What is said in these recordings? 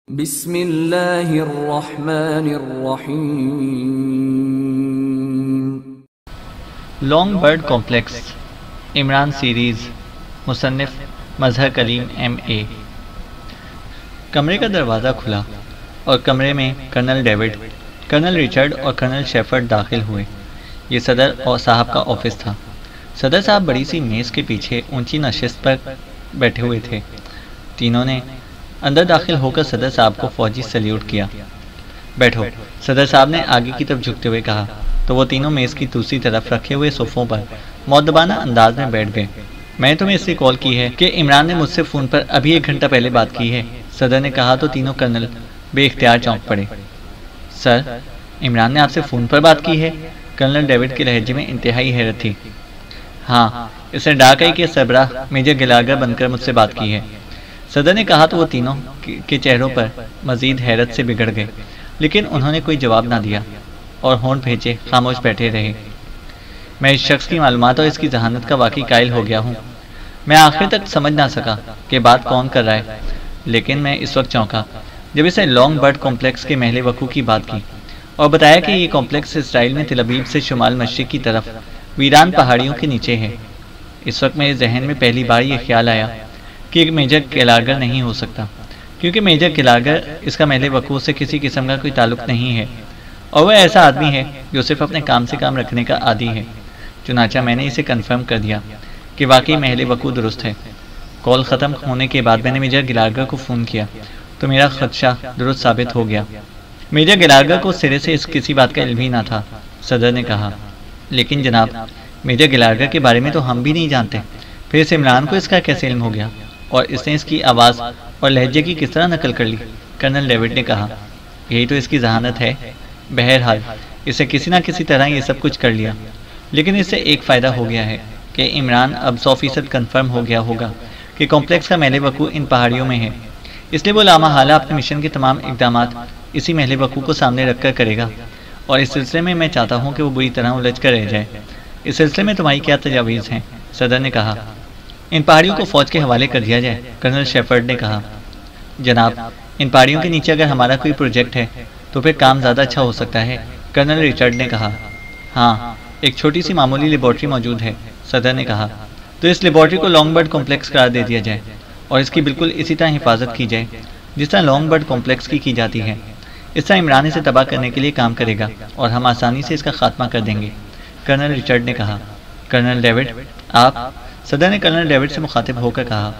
بسم اللہ الرحمن الرحیم۔ Long bird complex Imran series, مصنف مظہر کلیم MA۔ کمرے کا دروازہ کھلا اور کمرے میں کرنل ڈیوڈ، کرنل ریچرڈ اور کرنل شیفرڈ داخل ہوئے۔ یہ صدر اور صاحب کا آفس تھا۔ صدر صاحب بڑی سی میز کے پیچھے اونچی نشست پر بیٹھے ہوئے تھے۔ تینوں نے اندر داخل ہو کر صدر صاحب کو فوجی سلیوٹ کیا۔ بیٹھو، صدر صاحب نے آگے کی طرف جھکتے ہوئے کہا تو وہ تینوں میز کی دوسری طرف رکھے ہوئے صوفوں پر مؤدبانہ انداز میں بیٹھ گئے۔ میں نے تمہیں اس لیے کال کی ہے کہ عمران نے مجھ سے فون پر ابھی 1 گھنٹہ پہلے بات کی ہے، صدر نے کہا تو تینوں کرنل بے اختیار چونک پڑے۔ سر، عمران نے آپ سے فون پر بات کی ہے؟ کرنل ڈیوڈ کے لہجے میں انتہائی حیرت تھی۔ ہاں، اس نے ڈاک آئی کے سربراہ میجر گلاگر بن کر مجھ سے بات کی ہے، صدر نے کہا تو وہ تینوں کے چہروں پر مزید حیرت سے بگڑ گئے، لیکن انہوں نے کوئی جواب نہ دیا اور ہونٹ بھیجے خاموش بیٹھے رہے۔ میں اس شخص کی معلومات اور اس کی ذہانت کا واقعی قائل ہو گیا ہوں۔ میں آخر تک سمجھ نہ سکا کہ بات کون کر رہا ہے، لیکن میں اس وقت چونکا جب اسے لانگ برڈ کمپلیکس کے محل وقوع کی بات کی اور بتایا کہ یہ کمپلیکس اسرائیل میں تل ابیب سے شمال مشرق کی طرف ویران پہاڑیوں کے نیچے ہے۔ اس وقت میرے ذہن میں پہلی بار یہ خیال آیا کہ ایک میجر گلاگر نہیں ہو سکتا، کیونکہ میجر گلاگر اس کا محل وقوع سے کسی قسم کا کوئی تعلق نہیں ہے، اور وہ ایسا آدمی ہے جو صرف اپنے کام سے کام رکھنے کا عادی ہے۔ چنانچہ میں نے اسے کنفرم کر دیا کہ واقعی محل وقوع درست ہے۔ کال ختم ہونے کے بعد میں نے میجر گلاگر کو فون کیا تو میرا خدشہ درست ثابت ہو گیا۔ میجر گلاگر کو سرے سے اس کسی بات کا علم ہی نہ تھا، صدر نے کہا۔ لیکن جناب، میجر گلاگر کے بارے میں تو ہم بھی نہیں جانتے، پھر اس عمران کو اس کا کیسے علم ہو گیا، اور اس نے اس کی آواز اور لہجے کی کس طرح نقل کر لی؟ کرنل ڈیوڈ نے کہا۔ یہی تو اس کی ذہانت ہے۔ بہرحال اسے کسی نہ کسی طرح یہ سب کچھ کر لیا، لیکن اس سے ایک فائدہ ہو گیا ہے کہ عمران اب 100% کنفرم ہو گیا ہوگا کہ کمپلیکس کا محل وقوع ان پہاڑیوں میں ہے، اس لیے وہ لامحالہ اپنے مشن کے تمام اقدامات اسی محل وقوع کو سامنے رکھ کر کرے گا، اور اس سلسلے میں میں چاہتا ہوں کہ وہ بری طرح الجھ کر رہ جائے۔ اس سلسلے میں تمہاری کیا تجاویز ہیں؟ صدر نے کہا۔ ان پہاڑیوں کو فوج کے حوالے کر دیا جائے، کرنل شیفرڈ نے کہا۔ جناب، ان پہاڑیوں کے نیچے اگر ہمارا کوئی پروجیکٹ ہے تو پھر کام زیادہ اچھا ہو سکتا ہے، کرنل ریچرڈ نے کہا۔ ہاں، ایک چھوٹی سی معمولی لیبارٹری موجود ہے، صدر نے کہا، تو اس لیبارٹری کو لانگ برڈ کمپلیکس قرار دے دیا جائے اور اس کی بالکل اسی طرح حفاظت کی جائے جس طرح لانگ برڈ کمپلیکس کی جاتی ہے۔ اس طرح عمران اسے تباہ کرنے کے لیے کام کرے گا اور ہم آسانی سے اس کا خاتمہ کر دیں گے، کرنل ریچرڈ نے کہا۔ کرنل ڈیوڈ، آپ؟ صدر نے کرنل ڈیوڈ سے مخاطب ہو کر کہا۔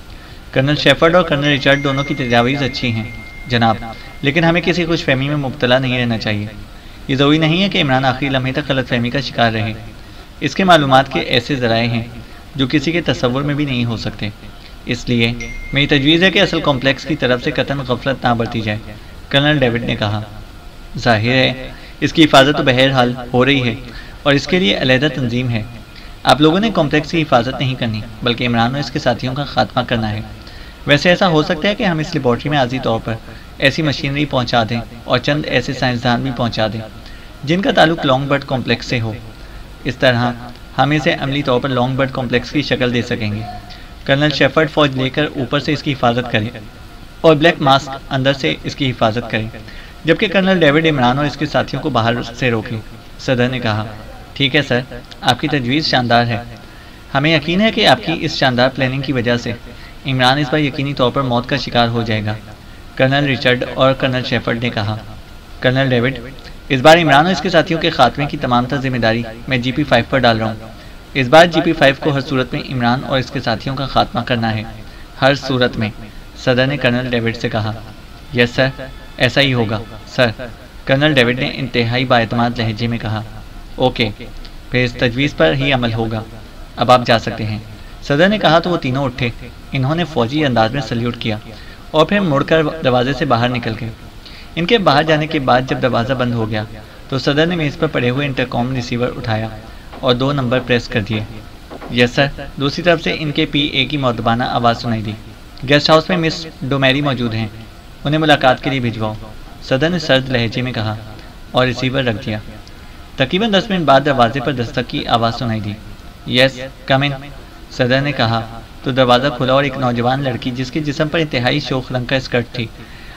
کرنل شیفرڈ اور کرنل ریچرڈ دونوں کی تجاویز اچھی ہیں جناب، لیکن ہمیں کسی خوش فہمی میں مبتلا نہیں رہنا چاہیے۔ یہ ضروری نہیں ہے کہ عمران آخری لمحے تک غلط فہمی کا شکار رہے۔ اس کے معلومات کے ایسے ذرائع ہیں جو کسی کے تصور میں بھی نہیں ہو سکتے، اس لیے میری تجویز ہے کہ اصل کمپلیکس کی طرف سے قطعاً غفلت نہ برتی جائے، کرنل ڈیوڈ نے کہا۔ ظاہر ہے اس کی حفاظت تو بہرحال ہو رہی ہے اور اس کے لیے علیحدہ تنظیم ہے۔ آپ لوگوں نے کمپلیکس کی حفاظت نہیں کرنی بلکہ عمران اور اس کے ساتھیوں کا خاتمہ کرنا ہے۔ ویسے ایسا ہو سکتا ہے کہ ہم اس لیبارٹری میں عارضی طور پر ایسی مشینری پہنچا دیں اور چند ایسے سائنسدان بھی پہنچا دیں جن کا تعلق لانگ برڈ کمپلیکس سے ہو۔ اس طرح ہم اسے عملی طور پر لانگ برڈ کمپلیکس کی شکل دے سکیں گے۔ کرنل شیفرڈ فوج لے کر اوپر سے اس کی حفاظت کرے اور بلیک ماسک اندر سے اس کی حفاظت کرے، جبکہ کرنل ڈیوڈ عمران اور اس کے ساتھیوں کو باہر سے روکے، صدر نے کہا۔ ٹھیک ہے سر، آپ کی تجویز شاندار ہے۔ ہمیں یقین ہے کہ آپ کی اس شاندار پلاننگ کی وجہ سے عمران اس بار یقینی طور پر موت کا شکار ہو جائے گا، کرنل ریچرڈ اور کرنل شیفرڈ نے کہا۔ کرنل ڈیوڈ، اس بار عمران اور اس کے ساتھیوں کے خاتمے کی تمام تر ذمہ داری میں GP5 پر ڈال رہا ہوں۔ اس بار GP5 کو ہر صورت میں عمران اور اس کے ساتھیوں کا خاتمہ کرنا ہے، ہر صورت میں، صدر نے کرنل ڈیوڈ سے کہا۔ یس سر، ایسا ہی ہوگا سر، کرنل ڈیوڈ نے انتہائی بااعتماد لہجے میں کہا۔ اوکے، پھر اس تجویز پر ہی عمل ہوگا، اب آپ جا سکتے ہیں، صدر نے کہا تو وہ تینوں اٹھے۔ انہوں نے فوجی انداز میں سلیوٹ کیا اور پھر مڑ کر دروازے سے باہر نکل گئے۔ ان کے باہر جانے کے بعد جب دروازہ بند ہو گیا تو صدر نے میز پر پڑے ہوئے انٹرکام ریسیور اٹھایا اور 2 نمبر پریس کر دیے۔ یس سر، دوسری طرف سے ان کے PA کی مؤدبانہ آواز سنائی دی۔ گیسٹ ہاؤس میں مس ڈومیری موجود ہیں، انہیں ملاقات کے لیے بھجواؤ، صدر نے سرد لہجے میں کہا اور ریسیور رکھ دیا۔ تقریباً 10 منٹ بعد دروازے پر دستک کی آواز سنائی دی۔ یس، کم ان، صدر نے کہا تو دروازہ کھلا اور ایک نوجوان لڑکی جس کے جسم پر انتہائی شوخ رنگ کا اسکرٹ تھی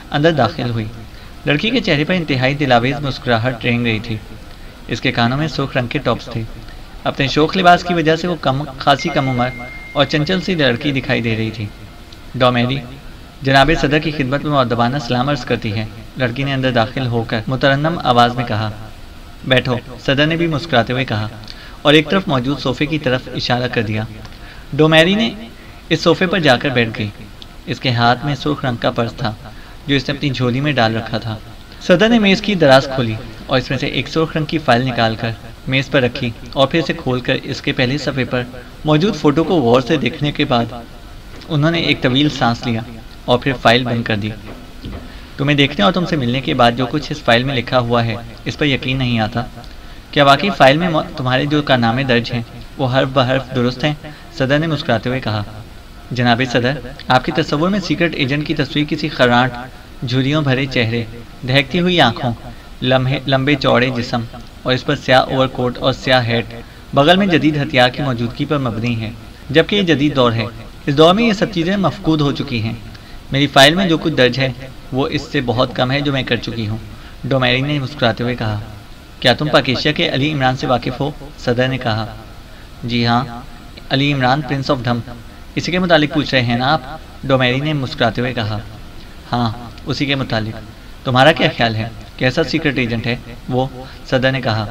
اندر داخل ہوئی۔ لڑکی کے چہرے پر انتہائی دلاویز مسکراہٹ رینگ رہی تھی۔ اس کے کانوں میں سرخ رنگ کے ٹاپس تھے۔ اپنے شوخ لباس کی وجہ سے وہ خاصی کم عمر اور چنچل سی لڑکی دکھائی دے رہی تھی۔ ڈومیری جناب صدر کی خدمت میں مؤدبانہ سلام عرض کرتی ہے، لڑکی نے اندر داخل ہو کر مترنم آواز میں کہا۔ بیٹھو، صدر نے بھی مسکراتے ہوئے کہا اور ایک طرف موجود صوفے کی طرف اشارہ کر دیا۔ ڈومیری نے اس صوفے پر جا کر بیٹھ گئی۔ اس کے ہاتھ میں سرخ رنگ کا پرس تھا جو اس نے اپنی جھولی میں ڈال رکھا تھا۔ صدر نے میز کی دراز کھولی اور اس میں سے ایک سرخ رنگ کی فائل نکال کر میز پر رکھی اور پھر اسے کھول کر اس کے پہلے صفحے پر موجود فوٹو کو غور سے دیکھنے کے بعد انہوں نے ایک طویل سانس لیا اور پھر فائل بند کر دی۔ تمہیں دیکھنے اور تم سے ملنے کے بعد جو کچھ اس فائل میں لکھا ہوا ہے اس پر یقین نہیں آتا۔ کیا واقعی فائل میں تمہارے جو کارنامے درج ہیں وہ حرف بحرف درست ہیں؟ صدر نے مسکراتے ہوئے کہا۔ جناب صدر، آپ کے تصور میں سیکرٹ ایجنٹ کی تصویر کسی خراٹ، جھریوں بھرے چہرے، دہکتی ہوئی آنکھوں، لمبے چوڑے جسم اور اس پر سیاہ اوور کوٹ اور سیاہ ہیٹ، بغل میں جدید ہتھیار کی موجودگی پر مبنی ہے، جبکہ یہ جدید دور ہے۔ اس دور میں یہ سب چیزیں مفقود ہو چکی ہیں۔ میری فائل میں جو کچھ درج ہے وہ اس سے بہت کم ہے جو میں کر چکی ہوں، ڈومیری نے مسکراتے ہوئے کہا۔ کیا تم پاکیشیا کے علی عمران سے واقف ہو؟ صدر نے کہا۔ جی ہاں، علی عمران پرنس آف دھم، اسی کے متعلق پوچھ رہے ہیں نا آپ؟ ڈومیری نے مسکراتے ہوئے کہا۔ ہاں، اسی کے متعلق۔ تمہارا کیا خیال ہے، کیسا سیکرٹ ایجنٹ ہے وہ؟ صدر نے کہا۔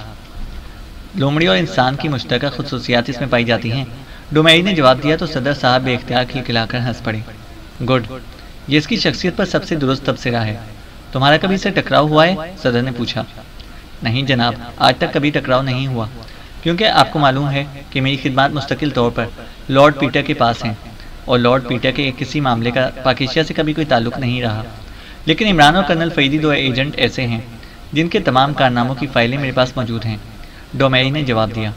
لومڑی اور انسان کی مشترکہ خصوصیات اس میں پائی جاتی ہیں، ڈومیری نے جواب دیا تو صدر صاحب بے اختیار کھلکھلا کر ہنس پڑے۔ گڈ، یہ اس کی شخصیت پر سب سے درست تبصرہ ہے۔ تمہارا کبھی اسے ٹکراؤ ہوا ہے؟ صدر نے پوچھا۔ نہیں جناب، آج تک کبھی ٹکراؤ نہیں ہوا، کیونکہ آپ کو معلوم ہے کہ میری خدمات مستقل طور پر لارڈ پیٹر کے پاس ہیں اور لارڈ پیٹر کے کسی معاملے کا پاکیشیا سے کبھی کوئی تعلق نہیں رہا۔ لیکن عمران اور کرنل فریدی دو ایجنٹ ایسے ہیں جن کے تمام کارناموں کی فائلیں میرے پاس موجود ہیں، ڈومیری نے جواب دیا۔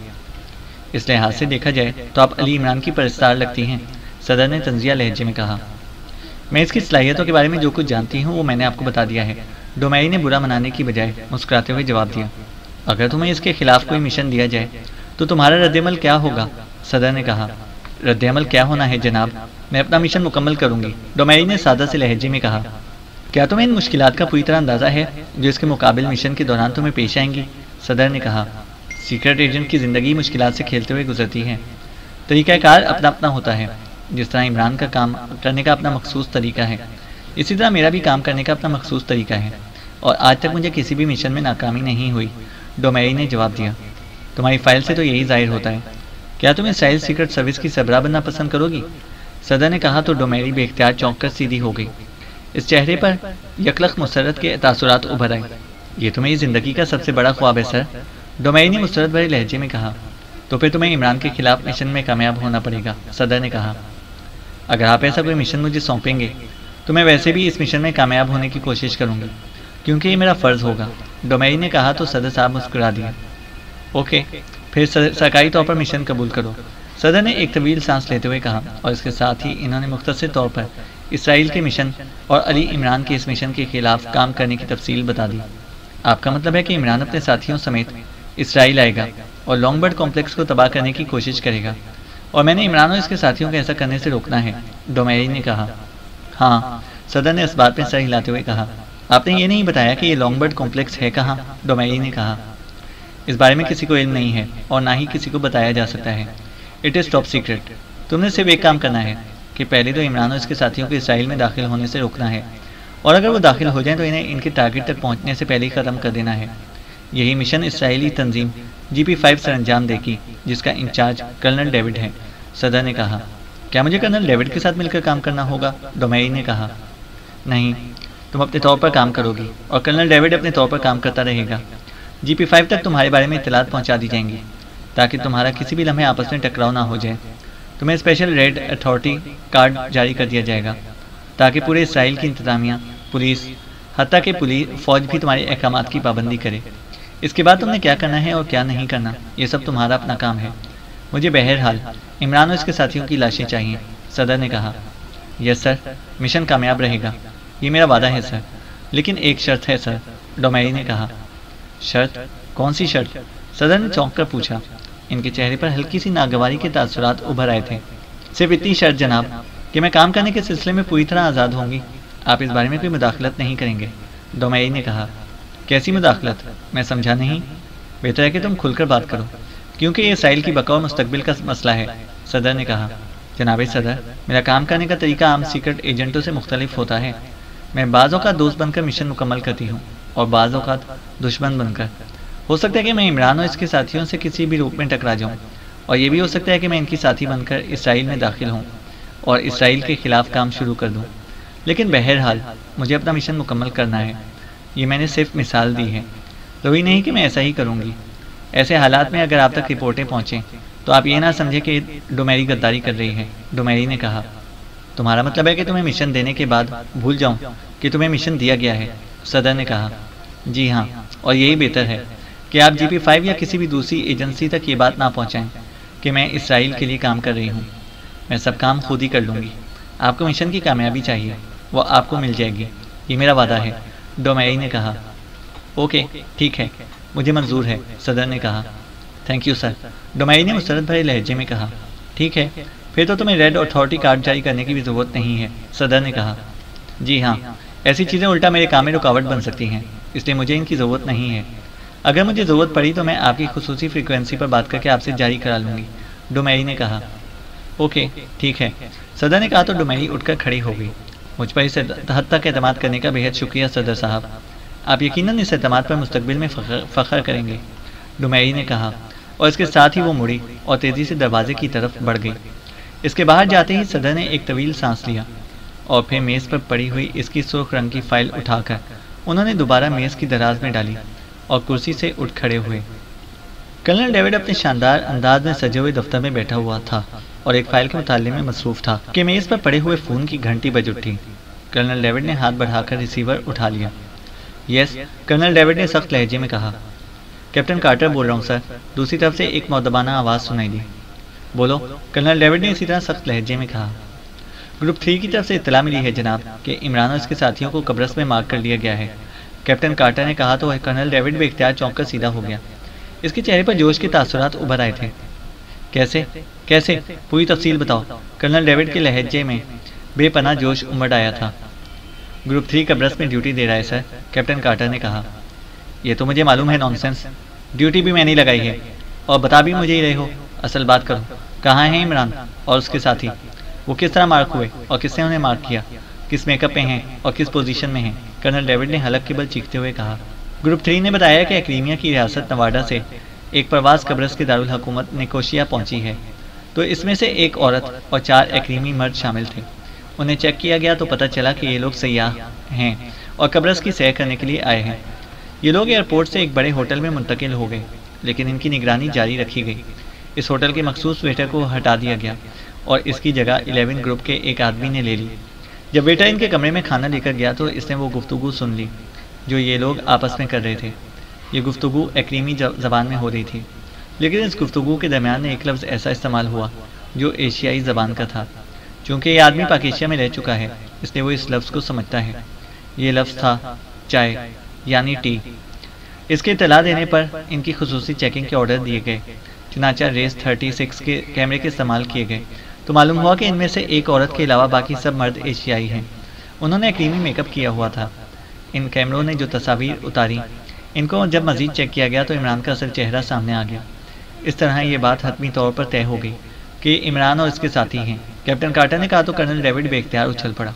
اس لحاظ سے دیکھا جائے تو آپ علی عمران کی پرستار لگتی ہیں، صدر نے طنزیہ لہجے میں کہا۔ میں اس کی صلاحیتوں کے بارے میں جو کچھ جانتی ہوں وہ میں نے آپ کو بتا دیا ہے، ڈومیری نے برا منانے کی بجائے مسکراتے ہوئے جواب دیا۔ اگر تمہیں اس کے خلاف کوئی مشن دیا جائے تو تمہارا رد عمل کیا ہوگا؟ صدر نے کہا۔ رد عمل کیا ہونا ہے جناب، میں اپنا مشن مکمل کروں گی، ڈومیری نے سادہ سے لہجے میں کہا۔ کیا تمہیں ان مشکلات کا پوری طرح اندازہ ہے جو اس کے مقابل مشن کے دوران تمہیں پیش آئیں گی؟ صدر نے کہا۔ سیکرٹ ایجنٹ کی زندگی مشکلات سے کھیلتے ہوئے گزرتی ہے، طریقہ کار اپنا اپنا ہوتا ہے۔ جس طرح عمران کا کام کرنے کا اپنا مخصوص طریقہ ہے، اسی طرح میرا بھی کام کرنے کا اپنا مخصوص طریقہ ہے، اور آج تک مجھے کسی بھی مشن میں ناکامی نہیں ہوئی، ڈومیری نے جواب دیا۔ تمہاری فائل سے تو یہی ظاہر ہوتا ہے۔ کیا تم اسرائیل سیکرٹ سروس کی سربراہ بننا پسند کرو گی؟ صدر نے کہا تو ڈومیری بے اختیار چونک کر سیدھی ہو گئی۔ اس چہرے پر یکلخ مسرت کے تاثرات ابھر آئے۔ یہ تو میری زندگی کا سب سے بڑا خواب ہے سر، ڈومیری نے مسرت بھرے لہجے میں کہا۔ تو پھر تمہیں عمران کے خلاف مشن میں کامیاب ہونا پڑے گا، صدر نے کہا۔ اگر آپ ایسا کوئی مشن مجھے سونپیں گے تو میں ویسے بھی اس مشن میں کامیاب ہونے کی کوشش کروں گی، کیونکہ یہ میرا فرض ہوگا، ڈومیری نے کہا تو صدر صاحب مسکرا دیا۔ اوکے، پھر سرکاری طور پر مشن قبول کرو، صدر نے ایک طویل سانس لیتے ہوئے کہا، اور اس کے ساتھ ہی انہوں نے مختصر طور پر اسرائیل کے مشن اور علی عمران کے اس مشن کے خلاف کام کرنے کی تفصیل بتا دی۔ آپ کا مطلب ہے کہ عمران اپنے ساتھیوں سمیت اسرائیل آئے گا اور لانگ برڈ کمپلیکس کو تباہ کرنے کی کوشش کرے گا، اور میں نے عمران اور اس کے ساتھیوں کو ایسا کرنے سے روکنا ہے، ڈومیری نے کہا۔ ہاں، صدر نے اس بات پہ سر ہلاتے ہوئے کہا۔ آپ نے یہ نہیں بتایا کہ یہ لانگ برڈ کمپلیکس ہے کہاں، ڈومیری نے کہا۔ اس بارے میں کسی کو علم نہیں ہے اور نہ ہی کسی کو بتایا جا سکتا ہے، اٹ از ٹاپ سیکرٹ۔ تم نے صرف ایک کام کرنا ہے کہ پہلے تو عمران اور اس کے ساتھیوں کو اسرائیل میں داخل ہونے سے روکنا ہے، اور اگر وہ داخل ہو جائیں تو انہیں ان کے ٹارگٹ تک پہنچنے سے پہلے ہی ختم کر دینا ہے۔ یہی مشن اسرائیلی تنظیم GP5 سر انجام دے گی، جس کا انچارج کرنل ڈیوڈ ہے، صدر نے کہا۔ کیا مجھے کرنل ڈیوڈ کے ساتھ مل کر کام کرنا ہوگا، ڈومیری نے کہا۔ نہیں، تم اپنے طور پر کام کرو گی اور کرنل ڈیوڈ اپنے طور پر کام کرتا رہے گا۔ GP5 تک تمہارے بارے میں اطلاعات پہنچا دی جائیں گی تاکہ تمہارا کسی بھی لمحے آپس میں ٹکراؤ نہ ہو جائے۔ تمہیں اسپیشل ریڈ اتھارٹی کارڈ جاری کر دیا جائے گا تاکہ پورے اسرائیل کی انتظامیہ، پولیس، حتیٰ کہ فوج بھی تمہارے احکامات کی پابندی کرے۔ اس کے بعد تم نے کیا کرنا ہے اور کیا نہیں کرنا، یہ سب تمہارا اپنا کام ہے۔ مجھے بہرحال عمران اور اس کے ساتھیوں کی لاشیں چاہیے، صدر نے کہا۔ یس سر، مشن کامیاب رہے گا، یہ میرا وعدہ ہے سر، لیکن ایک شرط ہے سر، ڈومیری نے کہا۔ شرط؟ کون سی شرط؟ صدر نے چونک کر پوچھا۔ ان کے چہرے پر ہلکی سی ناگواری کے تاثرات ابھر آئے تھے۔ صرف اتنی شرط جناب کہ میں کام کرنے کے سلسلے میں پوری طرح آزاد ہوں گی، آپ اس بارے میں کوئی مداخلت نہیں کریں گے؟ ڈومیری نے کہا۔ کیسی مداخلت؟ میں سمجھا نہیں۔ بہتر ہے کہ تم کھل کر بات کرو، کیونکہ یہ اسرائیل کی بقا اور مستقبل کا مسئلہ ہے، صدر نے کہا۔ جناب صدر، میرا کام کرنے کا طریقہ عام سیکرٹ ایجنٹوں سے مختلف ہوتا ہے۔ میں بعض اوقات دوست بن کر مشن مکمل کرتی ہوں اور بعض اوقات دشمن بن کر۔ ہو سکتا ہے کہ میں عمران اور اس کے ساتھیوں سے کسی بھی روپ میں ٹکرا جاؤں، اور یہ بھی ہو سکتا ہے کہ میں ان کی ساتھی بن کر اسرائیل میں داخل ہوں اور اسرائیل کے خلاف کام شروع کر دوں۔ لیکن بہرحال مجھے اپنا مشن مکمل کرنا ہے۔ یہ میں نے صرف مثال دی ہے، ضروری نہیں کہ میں ایسا ہی کروں گی۔ ایسے حالات میں اگر آپ تک رپورٹیں پہنچیں تو آپ یہ نہ سمجھیں کہ ڈومیری غداری کر رہی ہے، ڈومیری نے کہا۔ تمہارا مطلب ہے کہ تمہیں مشن دینے کے بعد بھول جاؤں کہ تمہیں مشن دیا گیا ہے، صدر نے کہا۔ جی ہاں، اور یہی بہتر ہے کہ آپ GP5 یا کسی بھی دوسری ایجنسی تک یہ بات نہ پہنچائیں کہ میں اسرائیل کے لیے کام کر رہی ہوں۔ میں سب کام خود ہی کر لوں گی۔ آپ کو مشن کی کامیابی چاہیے، وہ آپ کو مل جائے گی، یہ میرا وعدہ ہے، ڈومیری نے کہا۔ اوکے، ٹھیک ہے، مجھے منظور ہے، صدر نے کہا۔ تھینک یو سر، ڈومیری نے مسرت بھرے لہجے میں کہا۔ ٹھیک ہے، پھر تو تمہیں ریڈ اتھارٹی کارڈ جاری کرنے کی بھی ضرورت نہیں ہے، صدر نے کہا۔ جی ہاں، ایسی چیزیں الٹا میرے کام میں رکاوٹ بن سکتی ہیں، اس لیے مجھے ان کی ضرورت نہیں ہے۔ اگر مجھے ضرورت پڑی تو میں آپ کی خصوصی فریکوینسی پر بات کر کے آپ سے جاری کرا لوں گی، ڈومیری نے کہا۔ اوکے، ٹھیک ہے، صدر نے کہا تو ڈومیری اٹھ کر کھڑی ہو گئی۔ مجھ پر اس حد تک اعتماد کرنے کا بہت شکریہ صدر صاحب، آپ یقیناً اس اعتماد پر مستقبل میں فخر کریں گے، ڈومیری نے کہا، اور اس کے ساتھ ہی وہ مڑی اور تیزی سے دروازے کی طرف بڑھ گئی۔ اس کے باہر جاتے ہی صدر نے ایک طویل سانس لیا اور پھر میز پر پڑی ہوئی اس کی سرخ رنگ کی فائل اٹھا کر انہوں نے دوبارہ میز کی دراز میں ڈالی اور کرسی سے اٹھ کھڑے ہوئے۔ کرنل ڈیوڈ اپنے شاندار انداز میں سجے ہوئے دفتر میں بیٹھا ہوا تھا اور ایک فائل کے مطالعے میں مصروف تھا کہ میز پر پڑے ہوئے فون کی گھنٹی بج اٹھی۔ کرنل ڈیوڈ نے ہاتھ بڑھا کر ریسیور اٹھا لیا۔ یس، کرنل ڈیوڈ نے سخت لہجے میں کہا۔ کیپٹن کارٹر بول رہا ہوں سر، دوسری طرف سے ایک مؤدبانہ آواز سنائی دی۔ بولو، کرنل ڈیوڈ نے اسی طرح سخت لہجے میں کہا۔ گروپ 3 کی طرف سے اطلاع ملی ہے جناب کہ عمران اور اس کے ساتھیوں کو قبرص میں مارک کر لیا گیا ہے، کیپٹن کارٹر نے کہا تو کرنل ڈیوڈ بے اختیار چونک کر سیدھا ہو گیا۔ اس کے چہرے پر جوش کے تاثرات ابھر آئے تھے۔ کیسے پوری تفصیل بتاؤ، کرنل ڈیوڈ کے لہجے میں بے پناہ جوش امڑ آیا تھا۔ گروپ 3 قبرص میں ڈیوٹی دے رہا ہے سر، کیپٹن کارٹر نے کہا۔ یہ تو مجھے معلوم ہے، نان سینس، ڈیوٹی بھی میں نہیں لگائی ہے اور بتا بھی مجھے ہی رہے ہو۔ اصل بات کرو، کہاں ہیں عمران اور اس کے ساتھی؟ وہ کس طرح مارک ہوئے اور کس نے انہیں مارک کیا؟ کس میک اپ پہ ہیں اور کس پوزیشن میں ہیں؟ کرنل ڈیوڈ نے حلق کے بل چیختے ہوئے کہا۔ گروپ 3 نے بتایا کہ اکریمیا کی ریاست نواڈا سے ایک پرواز قبرص کے دارالحکومت نکوشیا پہنچی ہے، تو اس میں سے ایک عورت اور 4 اکریمی مرد شامل تھے۔ انہیں چیک کیا گیا تو پتہ چلا کہ یہ لوگ سیاح ہیں اور قبرص کی سیر کرنے کے لیے آئے ہیں۔ یہ لوگ ایئرپورٹ سے ایک بڑے ہوٹل میں منتقل ہو گئے، لیکن ان کی نگرانی جاری رکھی گئی۔ اس ہوٹل کے مخصوص ویٹر کو ہٹا دیا گیا اور اس کی جگہ 11 گروپ کے ایک آدمی نے لے لی۔ جب ویٹر ان کے کمرے میں کھانا لے کر گیا تو اس نے وہ گفتگو سن لی جو یہ لوگ آپس میں کر رہے تھے۔ یہ گفتگو اکریمی زبان میں ہو رہی تھی، لیکن اس گفتگو کے درمیان ایک لفظ ایسا استعمال ہوا جو ایشیائی زبان کا تھا۔ چونکہ یہ آدمی پاکیشیا میں رہ چکا ہے، اس لیے وہ اس لفظ کو سمجھتا ہے۔ یہ لفظ تھا چائے، یعنی ٹی۔ اس کے اطلاع دینے پر ان کی خصوصی چیکنگ کے آرڈر دیے گئے، چنانچہ ریس 36 کے کیمرے کے استعمال کیے گئے تو معلوم ہوا کہ ان میں سے ایک عورت کے علاوہ باقی سب مرد ایشیائی ہیں۔ انہوں نے اکریمی میک اپ کیا ہوا تھا۔ ان کیمروں نے جو تصاویر اتاری، ان کو جب مزید چیک کیا گیا تو عمران کا اصل چہرہ سامنے آ گیا۔ اس طرح یہ بات حتمی طور پر طے ہو گئی کہ عمران اور اس کے ساتھی ہیں، کیپٹن کارٹر نے کہا تو کرنل ڈیوڈ بے اختیار اچھل پڑا۔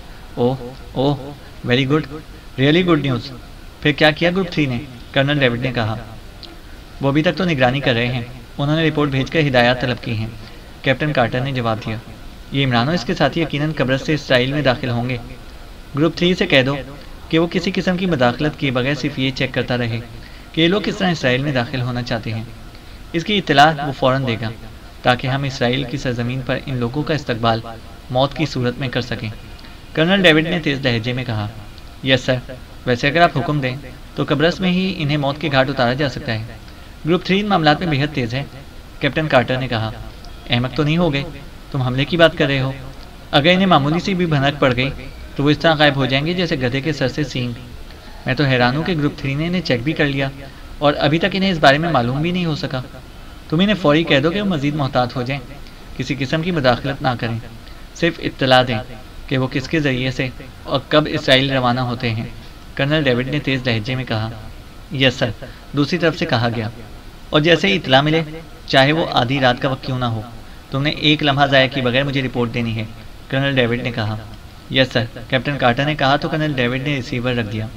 Oh, very good, really good news. پھر کیا کیا گروپ 3 نے؟ کرنل ڈیوڈ نے کہا۔ وہ ابھی تک تو نگرانی کر رہے ہیں، انہوں نے رپورٹ بھیج کر ہدایات طلب کی ہیں، کیپٹن کارٹر نے جواب دیا۔ یہ عمران اور اس کے ساتھی یقیناً قبرص سے اسرائیل میں داخل ہوں گے۔ گروپ 3 سے کہہ دو کہ وہ کسی قسم کی مداخلت کیے بغیر صرف یہ چیک کرتا رہے کہ یہ لوگ کس طرح اسرائیل میں داخل ہونا چاہتے ہیں۔ اس کی اطلاع وہ فوراً دے گا تاکہ ہم اسرائیل کی سرزمین پر ان لوگوں کا استقبال موت کی صورت میں کر سکیں، کرنل ڈیوڈ نے تیز لہجے میں کہا۔ یس سر، ویسے اگر آپ حکم دیں تو قبرص میں ہی انہیں موت کے گھاٹ اتارا جا سکتا ہے۔ گروپ 3 ان معاملات میں بہت تیز ہے، کیپٹن کارٹر نے کہا۔ احمق تو نہیں ہو گئے؟ تم حملے کی بات کر رہے ہو؟ اگر انہیں معمولی سی بھی بھنک پڑ گئی تو وہ اس طرح غائب ہو جائیں گے جیسے گدھے کے سر سے سینگ۔ میں تو حیران ہوں کہ گروپ 3 نے انہیں چیک بھی کر لیا اور ابھی تک انہیں اس بارے میں معلوم بھی نہیں ہو سکا۔ تم انہیں فوری کہہ دو کہ وہ مزید محتاط ہو جائیں، کسی قسم کی مداخلت نہ کریں، صرف اطلاع دیں کہ وہ کس کے ذریعے سے اور کب اسرائیل روانہ ہوتے ہیں؟ کرنل ڈیوڈ نے تیز لہجے میں کہا۔ یس سر، دوسری طرف سے کہا گیا۔ اور جیسے ہی اطلاع ملے، چاہے وہ آدھی رات کا وقت کیوں نہ ہو، تم نے ایک لمحہ ضائع کیے بغیر مجھے رپورٹ دینی ہے، کرنل ڈیوڈ نے کہا۔ یس سر، کیپٹن کارٹر نے کہا تو کرنل ڈیوڈ نے ریسیور رکھ دیا۔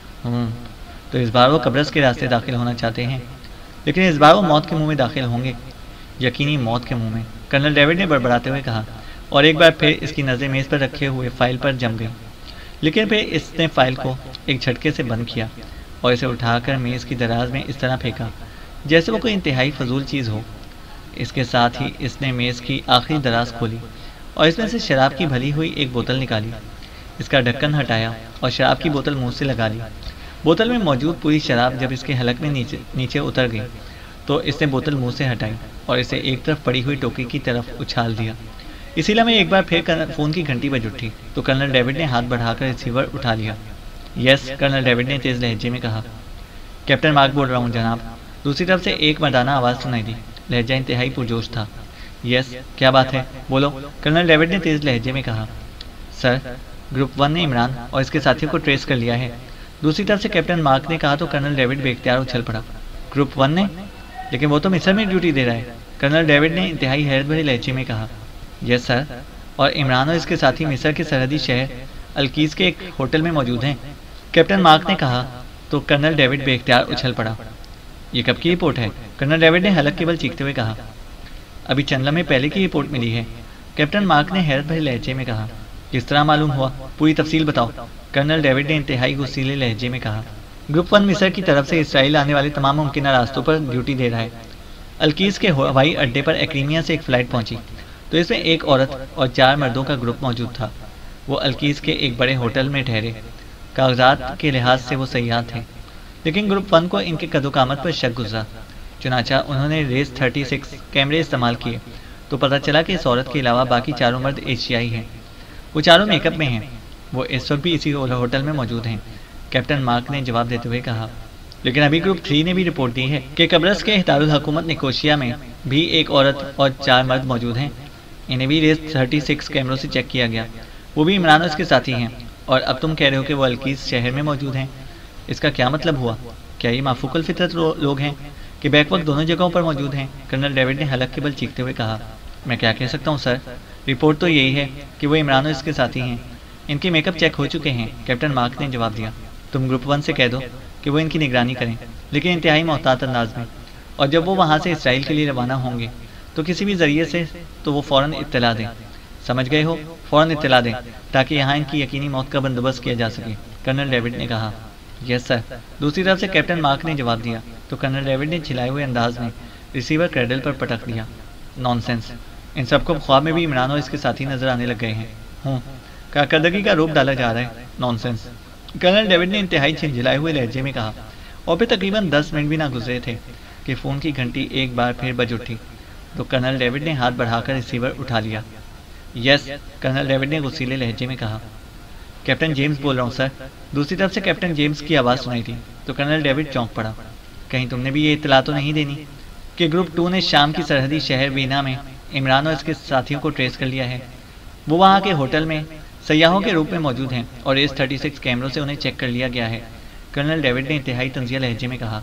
تو اس بار وہ قبرص کے راستے داخل ہونا چاہتے ہیں، لیکن اس بار وہ موت کے منہ میں داخل ہوں گے، یقینی موت کے منہ میں، کرنل ڈیوڈ نے بڑبڑاتے ہوئے کہا، اور ایک بار پھر اس کی نظریں میز پر رکھے ہوئے فائل پر جم گئی۔ لیکن پھر اس نے فائل کو ایک جھٹکے سے بند کیا اور اسے اٹھا کر میز کی دراز میں اس طرح پھینکا جیسے وہ کوئی انتہائی فضول چیز ہو۔ اس کے ساتھ ہی اس نے میز کی آخری دراز کھولی اور اس میں سے شراب کی بھلی ہوئی ایک بوتل نکالی، اس کا ڈھکن ہٹایا اور شراب کی بوتل منہ سے لگا لی۔ بوتل میں موجود پوری شراب جب اس کے حلق میں نیچے اتر گئی تو اس نے بوتل منہ سے ہٹائی اور اسے ایک طرف پڑی ہوئی ٹوکری کی طرف اچھال دیا۔ اسی لمحے ایک بار پھر فون کی گھنٹی بج اٹھی تو کرنل ڈیوڈ نے ہاتھ بڑھا کر ریسیور اٹھا لیا۔ یس، کرنل ڈیوڈ نے تیز لہجے میں کہا۔ کیپٹن مارک بول رہا ہوں جناب، دوسری طرف سے ایک مردانہ آواز سنائی دی۔ لہجہ انتہائی پرجوش تھا۔ یس، کیا بات ہے، بولو، کرنل ڈیوڈ نے تیز لہجے میں کہا۔ سر، گروپ 1 نے عمران اور اس کے ساتھیوں کو ٹریس کر لیا ہے، دوسری طرف سے کیپٹن مارک نے کہا تو کرنل ڈیوڈ بے اختیار اچھل پڑا۔ گروپ 1 نے؟ لیکن وہ تو مصر میں ڈیوٹی دے رہا ہے، کرنل ڈیوڈ نے انتہائی حیرت بھرے لہجے میں کہا۔ یس سر، اور عمران اور اس کے ساتھی مصر کے سرحدی شہر الکیز کے ایک ہوٹل میں موجود ہیں، کیپٹن مارک نے کہا تو کرنل ڈیوڈ بے اختیار اچھل پڑا۔ یہ کب کی رپورٹ ہے؟ کرنل ڈیوڈ نے حلق کے بل چیختے ہوئے کہا۔ ابھی چند لمحے پہلے کی رپورٹ ملی ہے، کیپٹن مارک نے حیرت بھرے لہجے میں کہا۔ کس طرح معلوم ہوا؟ پوری تفصیل بتاؤ، کرنل ڈیوڈ نے انتہائی غصیلے لہجے میں کہا۔ گروپ 1 مصر کی طرف سے اسرائیل آنے والے تمام ممکنہ راستوں پر ڈیوٹی دے رہا ہے۔ الکیز کے ہوائی اڈے پر ایکریمیا سے ایک فلائٹ پہنچی تو اس میں ایک عورت اور 4 مردوں کا گروپ موجود تھا۔ وہ الکیز کے ایک بڑے ہوٹل میں ٹھہرے، کاغذات کے لحاظ سے وہ سیاح تھے، لیکن گروپ 1 کو ان کے قد و قامت پر شک گزرا، چنانچہ انہوں نے ریس 36 کیمرے استعمال کیے تو پتہ چلا کہ اس عورت کے علاوہ باقی چاروں مرد ایشیائی ہیں۔ وہ چاروں میک اپ میں ہیں، وہ اس وقت بھی اسی ہوٹل میں موجود ہیں، کیپٹن مارک نے جواب دیتے ہوئے کہا۔ لیکن ابھی گروپ 3 نے بھی رپورٹ دی ہے کہ قبرص کے دارالحکومت نکوشیا میں بھی ایک عورت اور 4 مرد موجود ہیں، انہیں بھی ریس 36 کیمروں سے چیک کیا گیا، وہ بھی عمران اور اس کے ساتھی ہیں، اور اب تم کہہ رہے ہو کہ وہ الکیز شہر میں موجود ہیں، اس کا کیا مطلب ہوا؟ کیا یہ مافوق الفطرت لوگ ہیں کہ بیک وقت دونوں جگہوں پر موجود ہیں؟ کرنل ڈیوڈ نے حلق کے بل چیختے ہوئے کہا۔ میں کیا کہہ سکتا ہوں سر، رپورٹ تو یہی ہے کہ وہ عمران اور اس کے ساتھی ہیں، ان کے میک اپ چیک ہو چکے ہیں، کیپٹن مارک نے جواب دیا۔ تم گروپ 1 سے کہہ دو کہ وہ ان کی نگرانی کریں، لیکن انتہائی محتاط انداز میں، اور جب وہ وہاں سے اسرائیل کے لیے روانہ ہوں گے تو کسی بھی ذریعے سے تو وہ فوراً اطلاع دیں، سمجھ گئے ہو؟ فوراً اطلاع دیں تاکہ یہاں ان کی یقینی موت کا بندوبست کیا جا سکے، کرنل ڈیوڈ نے کہا۔ یس سر، دوسری طرف سے کیپٹن مارک نے جواب دیا تو کرنل ڈیوڈ نے چھلائے ہوئے انداز میں ریسیور کریڈل پر پٹک دیا۔ نان سینس، ان سب کو خواب میں بھی عمران اور اس کے ساتھی نظر آنے لگ گئے ہیں، کارکردگی کا روپ ڈالا جا رہا ہے، نان سینس، کرنل ڈیوڈ نے انتہائی جھنجھلائے ہوئے لہجے میں کہا۔ اور پھر تقریباً 10 منٹ بھی نہ گزرے تھے کہ فون کی گھنٹی ایک بار پھر بج اٹھی تو کرنل ڈیوڈ نے ہاتھ بڑھا کر ریسیور اٹھا لیا۔ یس، کرنل ڈیوڈ نے غصیلے لہجے میں کہا۔ کیپٹن جیمز بول رہا ہوں سر، دوسری طرف سے کیپٹن جیمز کی آواز سنائی تھی تو کرنل ڈیوڈ چونک پڑا۔ کہیں تم نے بھی یہ اطلاع تو نہیں دینی کہ گروپ 2 نے شام کی سرحدی شہر وینا میں عمران اور اس کے ساتھیوں کو ٹریس کر لیا ہے، وہ وہاں کے ہوٹل میں سیاحوں کے روپ میں موجود ہیں اور ریس 36 کیمروں سے انہیں چیک کر لیا گیا ہے، کرنل ڈیوڈ نے انتہائی طنزیہ لہجے میں کہا۔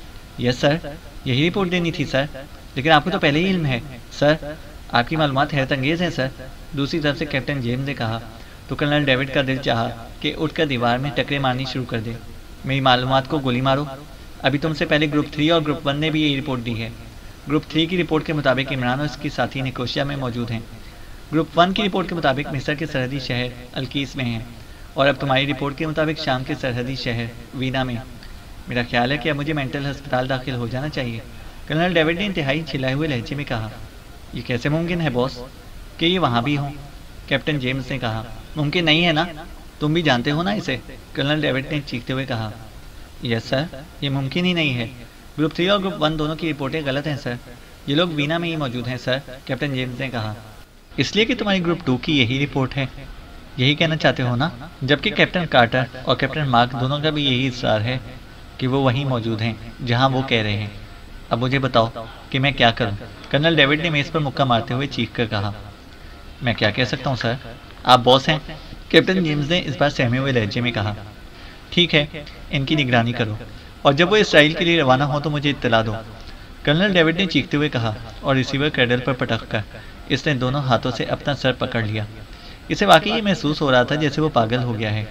یس سر، یہی رپورٹ دینی تھی سر، لیکن آپ کو تو پہلے ہی علم ہے سر، آپ کی معلومات حیرت انگیز ہیں سر، دوسری طرف سے کیپٹن جیمز نے کہا تو کرنل ڈیوڈ کا دل چاہا کہ اٹھ کر دیوار میں ٹکرے مارنی شروع کر دے۔ میری معلومات کو گولی مارو، ابھی تم سے پہلے گروپ 3 اور گروپ 1 نے بھی یہی رپورٹ دی ہے۔ گروپ 3 کی رپورٹ کے مطابق عمران اور اس کے ساتھی نکوشیا میں موجود ہیں، گروپ 1 کی رپورٹ کے مطابق مصر کے سرحدی شہر الکیس میں ہیں، اور اب تمہاری رپورٹ کے مطابق شام کے سرحدی شہر وینا میں۔ میرا خیال ہے کہ اب مجھے مینٹل ہسپتال داخل ہو جانا چاہیے، کرنل ڈیوڈ نے انتہائی چھلائے ہوئے لہجے میں کہا۔ یہ کیسے ممکن ہے باس کہ یہ وہاں بھی ہوں؟ کیپٹن جیمز نے کہا۔ ممکن نہیں ہے نا، تم بھی جانتے ہو نا اسے، کرنل ڈیوڈ نے چیختے ہوئے کہا۔ یس سر، یہ ممکن ہی نہیں ہے، گروپ 3 اور گروپ 1 دونوں کی رپورٹیں غلط ہیں سر، یہ لوگ وینا میں ہی موجود ہیں سر، کیپٹن جیمز نے کہا۔ اس لیے کہ تمہاری گروپ 2 کی یہی رپورٹ ہے، یہی کہنا چاہتے ہو نا؟ جبکہ کیپٹن کارٹر اور کیپٹن مارک دونوں کا بھی یہی اصرار ہے کہ وہ وہیں موجود ہیں جہاں وہ کہہ رہے ہیں۔ اب مجھے بتاؤ کہ میں کیا کروں، کرنل ڈیوڈ نے میز پر مکہ مارتے ہوئے چیخ کر کہا۔ میں کیا کہہ سکتا ہوں سر، آپ باس ہیں؟ کیپٹن جیمز نے اس بار سہمے ہوئے لہجے میں کہا۔ ٹھیک ہے، ان کی نگرانی کرو، اور جب وہ اسرائیل کے لیے روانہ ہو تو مجھے اطلاع دو، کرنل ڈیوڈ نے چیختے ہوئے کہا، اور ریسیور کریڈل پر پٹک کر اس نے دونوں ہاتھوں سے اپنا سر پکڑ لیا۔ اسے واقعی یہ محسوس ہو رہا تھا جیسے وہ پاگل ہو گیا ہے۔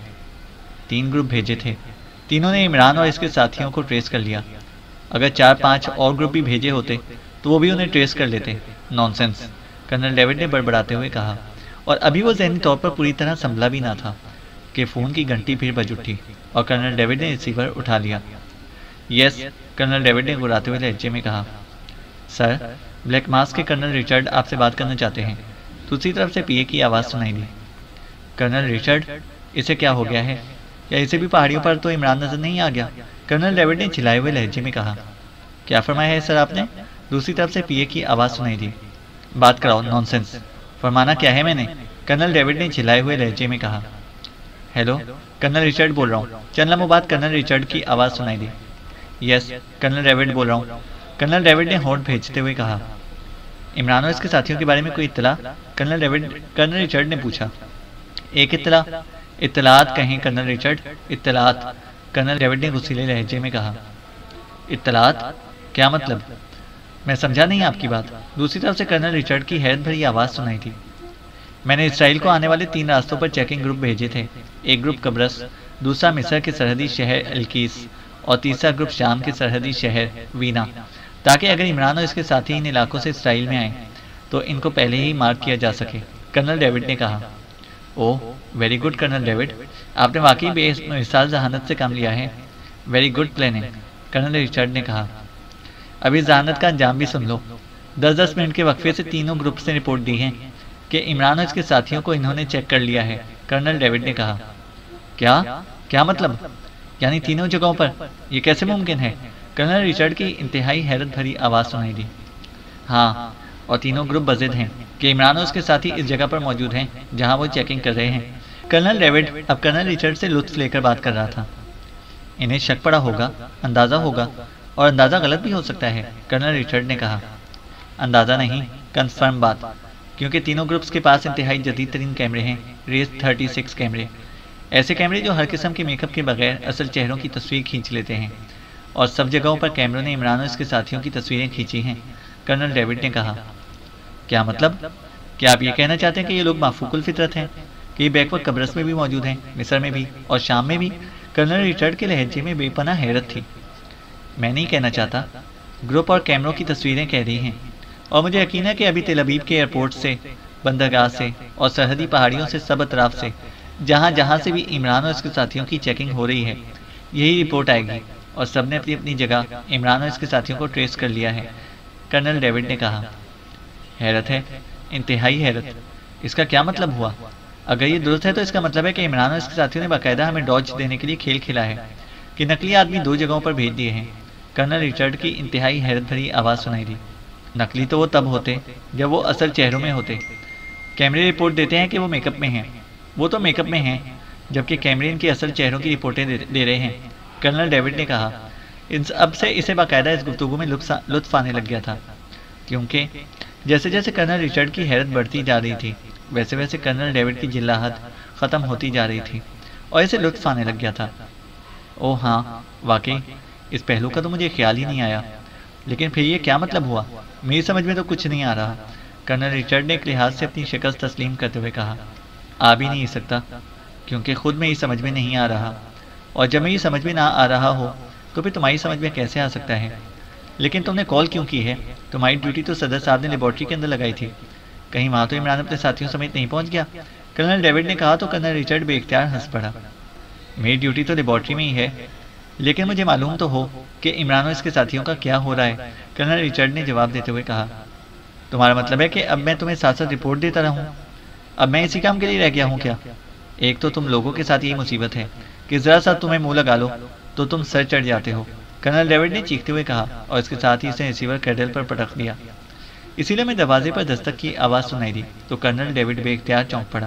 3 گروپ بھیجے تھے، تینوں نے عمران اور اس کے ساتھیوں کو ٹریس کر لیا۔ اگر 4-5 اور گروپ بھی بھیجے ہوتے تو وہ بھی انہیں ٹریس کر لیتے۔ نانسنس، کرنل ڈیوڈ نے بڑبڑاتے ہوئے کہا، اور ابھی وہ ذہنی طور پر پوری طرح سنبھلا بھی نہ تھا کہ فون کی گھنٹی پھر بج اٹھی اور کرنل ڈیوڈ نے ریسیور اٹھا لیا۔ یس، کرنل ڈیوڈ نے گراتے ہوئے لہجے میں کہا۔ سر، بلیک ماسک کے کرنل ریچرڈ آپ سے بات کرنا چاہتے ہیں۔ دوسری طرف سے پی اے کی آواز سنائی دی۔ کرنل ریچرڈ، اسے کیا ہو گیا ہے؟ کیا اسے بھی پہاڑیوں پر تو عمران نظر نہیں آ گیا؟ کرنل ڈیوڈ نے چلائے ہوئے لہجے میں کہا۔ کیا فرمایا ہے سر آپ نے؟ دوسری طرف سے پی اے کی آواز سنائی دی۔ بات کراؤ، نانسنس۔ فرمانا کیا ہے میں نے؟ کرنل ڈیوڈ نے چلائے ہوئے لہجے میں کہا۔ ہیلو، کرنل ریچرڈ بول رہا ہوں۔ چند لمحوں بعد کرنل ریچرڈ کی آواز سنائی دی۔ یس، کرنل ڈیوڈ بول رہا ہوں۔ کرنل ڈیوڈ نے ہونٹ بھیجتے ہوئے کہا۔ عمران اور اس کے ساتھیوں کے بارے میں کوئی اطلاع؟ کرنل ریچرڈ نے پوچھا۔ ایک اطلاع؟ اطلاعات کہیں کرنل ریچرڈ، اطلاعات، کرنل ڈیوڈ نے غصیلے لہجے میں کہا۔ اطلاعات؟ کیا مطلب؟ میں سمجھا نہیں آپ کی بات۔ دوسری طرف سے کرنل ریچرڈ کی حیرت بھری آواز سنائی تھی۔ میں نے اسرائیل کو آنے والے 3 راستوں پر چیکنگ گروپ بھیجے تھے۔ ایک گروپ قبرص، دوسرا مصر کے سرحدی شہر القیس، اور تیسرا گروپ شام کے سرحدی شہر وینا، تاکہ اگر عمران اور اس کے ساتھی ان علاقوں سے اسرائیل میں آئیں تو ان کو پہلے ہی مارک کیا جا سکے، کرنل ڈیوڈ نے کہا۔ Oh, very good colonel David, آپ نے واقعی بے مثال ذہانت سے کام لیا ہے۔ Very good planning, colonel Richard نے کہا۔ ابھی ذہانت کا انجام بھی سن لو۔ 10-10 منٹ کے وقفے سے تینوں گروپس نے رپورٹ دی ہے کہ عمران اور اس کے ساتھیوں کو انہوں نے چیک کر لیا ہے، کرنل ڈیوڈ نے کہا۔ کیا مطلب؟ یعنی تینوں جگہوں پر؟ یہ کیسے ممکن ہے؟ کرنل ریچرڈ کی انتہائی حیرت بھری آواز سنائی دی۔ ہاں، اور تینوں گروپ بضد ہیں کہ عمران اور اس کے ساتھی اس جگہ پر موجود ہیں جہاں وہ چیکنگ کر رہے ہیں۔ کرنل ڈیوڈ اب کرنل ریچرڈ سے لطف لے کر بات کر رہا تھا۔ انہیں شک پڑا ہوگا، اندازہ ہوگا، اور اندازہ غلط بھی ہو سکتا ہے، کرنل ریچرڈ نے کہا۔ اندازہ نہیں، کنفرم بات، کیونکہ تینوں گروپس کے پاس انتہائی جدید ترین کیمرے ہیں، ریس 36 کیمرے، ایسے کیمرے جو ہر قسم کے میک اپ کے بغیر اصل چہروں کی تصویر کھینچ لیتے ہیں، اور سب جگہوں پر کیمروں نے عمران اور اس کے ساتھیوں کی تصویریں کھینچی ہیں، کرنل ڈیوڈ نے کہا۔ کیا مطلب؟ کیا آپ یہ کہنا چاہتے ہیں کہ یہ لوگ مافوق الفطرت ہیں، کہ یہ بیک وقت قبرص میں بھی موجود ہیں، مصر میں بھی، اور شام میں بھی؟ کرنل ریچرڈ کے لہجے میں بے پناہ حیرت تھی۔ میں نہیں کہنا چاہتا، گروپ اور کیمروں کی تصویریں کہہ رہی ہیں، اور مجھے یقین ہے کہ ابھی تل ابیب کے ایئرپورٹ سے، بندرگاہ سے، اور سرحدی پہاڑیوں سے سب اطراف سے، جہاں سے بھی عمران اور اس کے ساتھیوں کی چیکنگ ہو رہی ہے، یہی رپورٹ آئے گی، اور سب نے اپنی اپنی جگہ عمران اور اس کے ساتھیوں کو ٹریس کر لیا ہے، کرنل ڈیوڈ نے کہا۔ حیرت ہے، انتہائی حیرت۔ اس کا کیا مطلب ہوا؟ اگر یہ درست ہے تو اس کا مطلب ہے کہ عمران اور اس کے ساتھیوں نے باقاعدہ ہمیں ڈاج دینے کے لیے کھیل کھیلا ہے، کہ نقلی آدمی 2 جگہوں پر بھیج دیے ہیں، کرنل ریچرڈ کی انتہائی حیرت بھری آواز سنائی دی۔ نقلی تو وہ تب ہوتے جب وہ اصل چہروں میں ہوتے۔ کیمرے رپورٹ دیتے ہیں کہ وہ میک اپ میں ہیں، وہ تو میک اپ میں ہیں، جبکہ کیمرے ان کے اصل چہروں کی رپورٹیں دے رہے ہیں، کرنل ڈیوڈ نے کہا۔ اب سے اسے باقاعدہ اس گفتگو میں لطف آنے لگ گیا تھا، کیونکہ جیسے جیسے کرنل ریچرڈ کی حیرت بڑھتی جا رہی تھی ویسے ویسے کرنل ڈیوڈ کی جلاحت ختم ہوتی جا رہی تھی، اور اسے لطف آنے لگ گیا تھا۔ اوہ ہاں، واقعی اس پہلو کا تو مجھے خیال ہی نہیں آیا، لیکن پھر یہ کیا مطلب ہوا؟ میری سمجھ میں تو کچھ نہیں آ رہا، کرنل ریچرڈ نے ایک لحاظ سے اپنی شکست تسلیم کرتے ہوئے کہا۔ آ بھی نہیں سکتا، کیونکہ خود میری سمجھ میں نہیں آ رہا، اور جب میری سمجھ میں نہ آ رہا ہو تو پھر تمہاری سمجھ میں کیسے آ سکتا ہے؟ لیکن تم نے کال کیوں کی ہے؟ تمہاری ڈیوٹی تو صدر صاحب نے لیبارٹری کے اندر لگائی تھی، کہیں وہاں تو عمران اپنے ساتھیوں سمیت نہیں پہنچ گیا؟ کرنل ڈیوڈ نے کہا تو کرنل ریچرڈ بے اختیار ہنس پڑا۔ میری ڈیوٹی تو لیبارٹری میں ہی ہے، لیکن مجھے معلوم تو ہو کہ عمران اور اس کے ساتھیوں کا کیا ہو رہا ہے، کرنل ریچرڈ نے جواب دیتے ہوئے کہا۔ تمہارا مطلب ہے کہ اب میں تمہیں ساتھ ساتھ رپورٹ دیتا رہوں؟ اب میں اسی کام کے لیے رہ گیا ہوں کیا؟ ایک تو تم لوگوں کے ساتھ یہی مصیبت ہے کہ ذرا سا تمہیں منہ لگا لو تو تم سر چڑھ جاتے ہو، کرنل ڈیوڈ نے چیختے ہوئے کہا، اور اس کے ساتھ ہی اسے ریسیور کیڈل پر پٹک دیا۔ اسی لیے میں دروازے پر دستک کی آواز سنائی دی تو کرنل ڈیوڈ بے اختیار چونک پڑا۔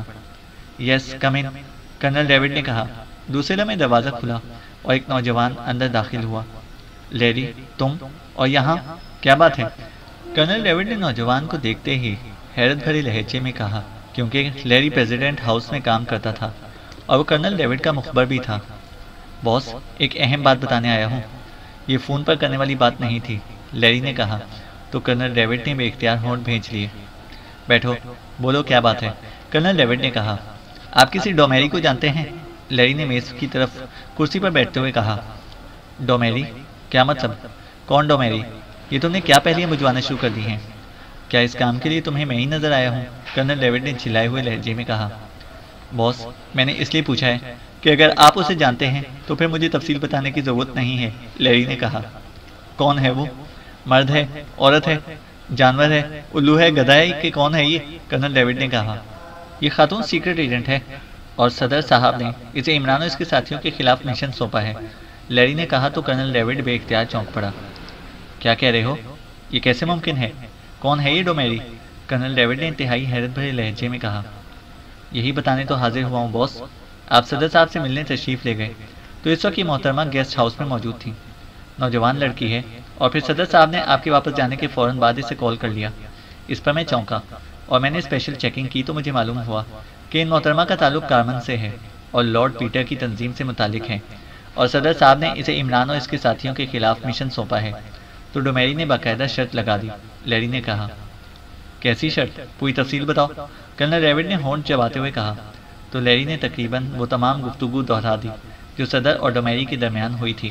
یس، کم ان، کرنل ڈیوڈ نے کہا۔ دوسرے لمحے دروازہ کھلا اور ایک نوجوان اندر داخل ہوا۔ لیری، تم اور یہاں کیا بات ہے؟ کرنل ڈیوڈ نے نوجوان کو دیکھتے ہی حیرت بھرے لہجے میں کہا۔ کیونکہ لیری پریزیڈنٹ ہاؤس میں کام کرتا تھا اور وہ کرنل ڈیوڈ کا مخبر بھی تھا۔ باس، ایک اہم بات بتانے آیا ہوں۔ یہ فون پر کرنے والی بات نہیں تھی، لیری نے کہا تو کرنل ڈیوڈ نے بے اختیار ہونٹ بھیج لیے۔ بیٹھو، بولو کیا بات ہے، کرنل ڈیوڈ نے کہا۔ آپ کسی ڈومیری کو جانتے ہیں؟ لیری نے میز کی طرف کرسی پر بیٹھتے ہوئے کہا۔ ڈومیری؟ کیا مطلب؟ کون ڈومیری؟ یہ تم نے کیا پہلیاں بجھوانا شروع کر دی ہیں؟ کیا اس کام کے لیے تمہیں میں ہی نظر آیا ہوں؟ کرنل ڈیوڈ نے چلائے ہوئے لہجے میں کہا۔ باس، میں نے اس لیے پوچھا ہے کہ اگر آپ اسے جانتے ہیں تو پھر مجھے تفصیل بتانے کی ضرورت نہیں ہے، لیری نے کہا۔ کون ہے وہ؟ مرد ہے، عورت ہے، جانور ہے، الو ہے، گدھا ہے کہ کون ہے یہ؟ کرنل ڈیوڈ نے کہا۔ یہ خاتون سیکرٹ ایجنٹ ہے اور صدر صاحب نے اسے عمران اور اس کے ساتھیوں کے خلاف مشن سونپا ہے، لیری نے کہا تو کرنل ڈیوڈ بے اختیار چونک پڑا۔ کیا کہہ رہے ہو؟ یہ کیسے ممکن ہے؟ کون ہے یہ ڈومیری؟ کرنل ڈیوڈ نے انتہائی حیرت بھرے لہجے میں کہا۔ یہی بتانے تو حاضر ہوا ہوں باس۔ آپ صدر صاحب سے ملنے تشریف لے گئے تو اس وقت یہ محترمہ گیسٹ ہاؤس میں موجود تھی۔ نوجوان لڑکی ہے، اور پھر صدر صاحب نے آپ کے واپس جانے کے فوراً بعد اسے کال کر لیا۔ اس پر میں چونکا اور میں نے اسپیشل چیکنگ کی تو مجھے معلوم ہوا کہ ان محترمہ کا تعلق کارمن سے ہے اور لارڈ پیٹر کی تنظیم سے متعلق ہے، اور صدر صاحب نے اسے عمران اور اس کے ساتھیوں کے خلاف مشن سونپا ہے۔ تو ڈومیری نے باقاعدہ شرط لگا دی، لیری نے کہا۔ کیسی شرط؟ پوری تفصیل بتاؤ، کرنل ڈیوڈ نے ہونٹ چباتے ہوئے کہا۔ تو لیری نے تقریباً وہ تمام گفتگو دہرا دی جو صدر اور ڈومیری کے درمیان ہوئی تھی۔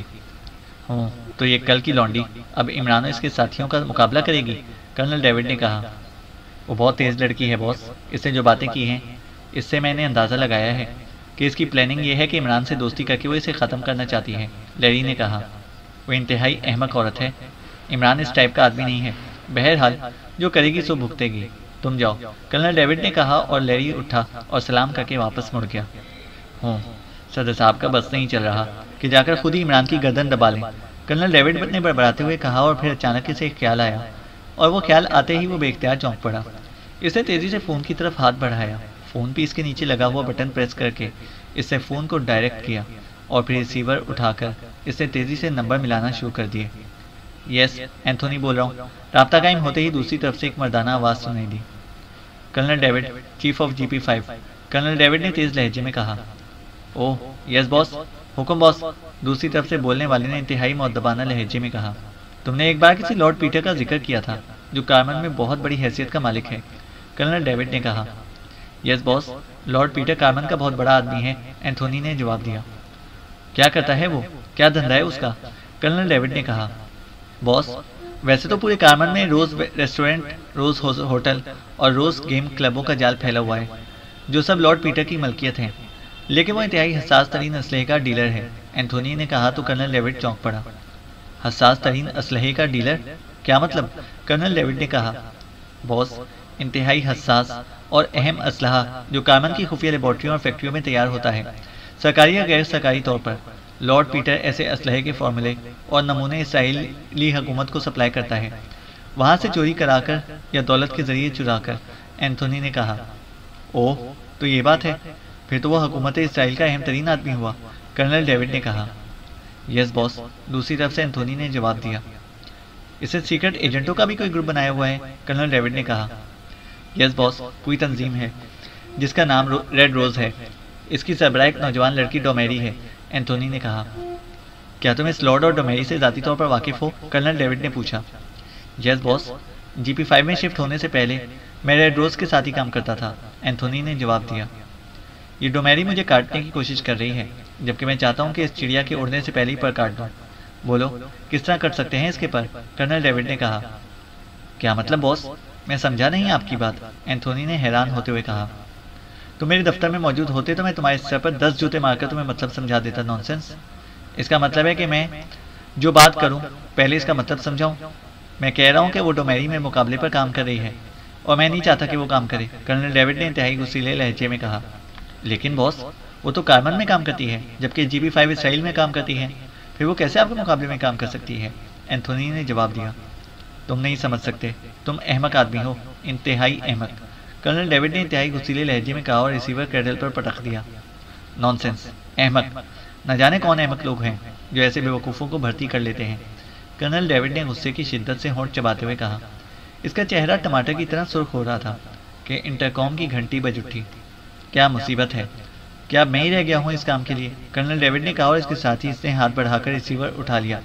تو یہ کل کی لونڈی اب عمران اور اس کے ساتھیوں کا مقابلہ کرے گی، کرنل ڈیوڈ نے کہا۔ وہ بہت تیز لڑکی ہے باس، اس نے جو باتیں کی ہیں اس سے میں نے اندازہ لگایا ہے کہ اس کی پلاننگ یہ ہے کہ عمران سے دوستی کر کے وہ اسے ختم کرنا چاہتی ہے، لیری نے کہا۔ وہ انتہائی احمق عورت ہے، عمران اس ٹائپ کا آدمی نہیں ہے۔ بہرحال جو کرے گی سو بھگتے گی، تم جاؤ، کرنل ڈیوڈ نے کہا، اور لیری اٹھا اور سلام کر کے واپس مڑ گیا۔ صدر صاحب کا بس نہیں چل رہا کہ جا کر خود ہی عمران کی گردن دبا لیں، کرنل ڈیوڈ نے بڑبڑاتے ہوئے کہا، اور پھر اچانک اسے ایک خیال آیا، اور وہ خیال آتے ہی وہ بے اختیار چونک پڑا۔ اس نے تیزی سے فون کی طرف ہاتھ بڑھایا، فون پیس کے نیچے لگا ہوا بٹن پریس کر کے اس نے فون کو ڈائریکٹ کیا، اور پھر ریسیور اٹھا کر اس نے تیزی سے نمبر ملانا شروع کر دیے۔ یس، اینتھونی بول رہا ہوں۔ رابطہ قائم ہوتے ہی دوسری طرف سے ایک مردانہ آواز سنائی دی۔ Colonel David, chief of G P 5، colonel David نے تیز لہجے میں کہا۔ اوہ یس باس، حکم باس، دوسری طرف سے بولنے والے نے انتہائی مؤدبانہ لہجے میں کہا۔ تم نے ایک بار کسی لارڈ پیٹر کا ذکر کیا تھا جو کارمن میں بہت بڑی حیثیت کا مالک ہے، کرنل ڈیوڈ نے کہا۔ یس باس، لارڈ پیٹر کارمن کا بہت بڑا آدمی ہے، اینتھونی نے جواب دیا۔ کیا کرتا ہے وہ؟ کیا دھندا ہے اس کا؟ کرنل ڈیوڈ نے کہا۔ باس، ویسے تو پورے کارمن میں روز ریسٹورنٹ، روز ہوٹل اور روز گیم کلبوں کا جال پھیلا ہوا ہے جو سب لارڈ پیٹر کی ملکیت ہیں، لیکن وہ انتہائی حساس ترین اسلحے کا ڈیلر ہے، اینتھونی نے کہا تو کرنل ڈیوڈ چونک پڑا۔ حساس ترین اسلحے کا ڈیلر؟ کیا مطلب؟ کرنل ڈیوڈ نے کہا۔ باس، انتہائی حساس اور اہم اسلحہ جو کارمن کی خفیہ لیبارٹریوں اور فیکٹریوں میں تیار ہوتا ہے، سرکاری یا غیر سرکاری طور پر۔ لارڈ پیٹر ایسے اسلحے کے فارمولے اور نمونے اسرائیلی حکومت کو سپلائی کرتا ہے، وہاں سے چوری کرا کر یا دولت کے ذریعے چرا کر، اینتھونی نے کہا۔ اوہ، تو یہ بات ہے، پھر تو وہ حکومت اسرائیل کا اہم ترین آدمی ہوا، کرنل ڈیوڈ نے کہا۔ یس باس، دوسری طرف سے اینتھونی نے جواب دیا۔ اسے سیکرٹ ایجنٹوں کا بھی کوئی گروپ بنایا ہوا ہے، کرنل ڈیوڈ نے کہا۔ یس باس، پوری تنظیم ہے جس کا نام ریڈ روز ہے، اس کی سربراہ ایک نوجوان لڑکی ڈومیری ہے، اینتھونی نے کہا۔ کیا تم اس لارڈ اور ڈومیری سے ذاتی طور پر واقف ہو؟ کرنل ڈیوڈ نے پوچھا۔ یس باس، جی پی 5 میں شفٹ ہونے سے پہلے میں ریڈ روز کے ساتھ ہی کام کرتا تھا، اینتھونی نے جواب دیا۔ یہ ڈومیری مجھے کاٹنے کی کوشش کر رہی ہے، جبکہ میں چاہتا ہوں کہ اس چڑیا کے اڑنے سے پہلے ہی پر کاٹ دوں۔ بولو کس طرح کٹ سکتے ہیں اس کے پر؟ کرنل ڈیوڈ نے کہا۔ کیا مطلب باس؟ میں سمجھا نہیں آپ کی بات، اینتھونی نے حیران ہوتے ہوئے کہا۔ تم میرے دفتر میں موجود ہوتے تو میں تمہارے سر پر 10 جوتے مار کر تمہیں مطلب سمجھا دیتا۔ نانسنس! اس کا مطلب ہے کہ میں جو بات کروں پہلے اس کا مطلب سمجھاؤں۔ میں کہہ رہا ہوں کہ وہ ڈومیری میں مقابلے پر کام کر رہی ہے اور میں نہیں چاہتا کہ وہ کام کرے، کرنل ڈیوڈ نے انتہائی غصیلے لہجے میں کہا۔ لیکن باس، وہ تو کارمن میں کام کرتی ہے جبکہ جی پی 5 اسرائیل میں کام کرتی ہے، پھر وہ کیسے آپ کے مقابلے میں کام کر سکتی ہے؟ اینتھونی نے جواب دیا۔ تم نہیں سمجھ سکتے، تم احمق آدمی ہو، انتہائی احمق، کرنل ڈیوڈ نے انتہائی غصیلے لہجے میں کہا اور ریسیور کریڈل پر پٹخ دیا۔ نانسنس! احمق! نہ جانے کون احمق لوگ ہیں جو ایسے بیوقوفوں کو بھرتی کر لیتے ہیں، کرنل ڈیوڈ نے غصے کی شدت سے ہونٹ چباتے ہوئے کہا۔ اس کا چہرہ ٹماٹر کی طرح سرخ ہو رہا تھا۔ کہ انٹرکام کی گھنٹی بج اٹھی۔ کیا مصیبت ہے، کیا اب میں ہی رہ گیا ہوں اس کام کے لیے؟ کرنل ڈیوڈ نے کہا اور اس کے ساتھ ہی اس نے ہاتھ بڑھا کر ریسیور اٹھا لیا۔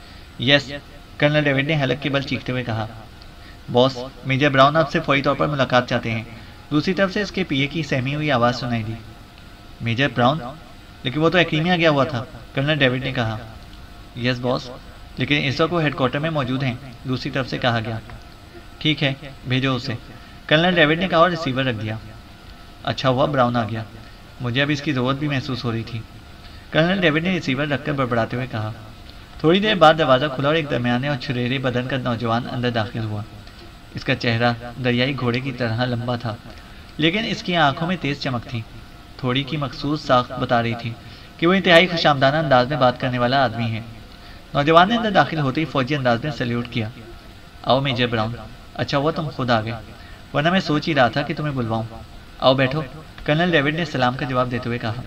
یس، کرنل ڈیوڈ نے حلق کے بل چیختے ہوئے کہا۔ باس، میجر براؤن آپ سے فوری طور پر ملاقات چاہتے ہیں۔ دوسری طرف سے اس کے پی اے کی سہمی ہوئی آواز سنائی دی۔ Major brown? لیکن وہ تو ایکریمیا گیا ہوا تھا، کرنل ڈیوڈ نے کہا۔ یس باس، لیکن اس وقت وہ ہیڈ کوارٹر میں موجود ہیں، دوسری طرف سے کہا گیا۔ ٹھیک ہے، بھیجو اسے، کرنل ڈیوڈ نے کہا اور ریسیور رکھ دیا۔ اچھا ہوا براؤن آ گیا، مجھے اب اس کی ضرورت بھی محسوس ہو رہی تھی، کرنل ڈیوڈ نے ریسیور رکھ کر بڑبڑاتے ہوئے کہا۔ تھوڑی دیر بعد دروازہ کھلا اور ایک درمیانے اور چھریرے بدن کا نوجوان اندر داخل ہوا۔ اس کا چہرہ دریائی گھوڑے کی طرح لمبا تھا، لیکن اس کی آنکھوں میں تیز چمک تھی۔ تھوڑی کی مخصوص ساخت بتا رہی تھی کہ وہ انتہائی خوشامدانہ انداز میں بات کرنے والا آدمی ہے۔ نوجوان نے اندر داخل ہوتے ہی فوجی انداز میں سلیوٹ کیا۔ آؤ میجر براؤن، اچھا ہوا تم خود آ گئے، ورنہ میں سوچ ہی رہا تھا کہ تمہیں بلواؤں۔ آؤ بیٹھو، کرنل ڈیوڈ نے سلام کا جواب دیتے ہوئے کہا۔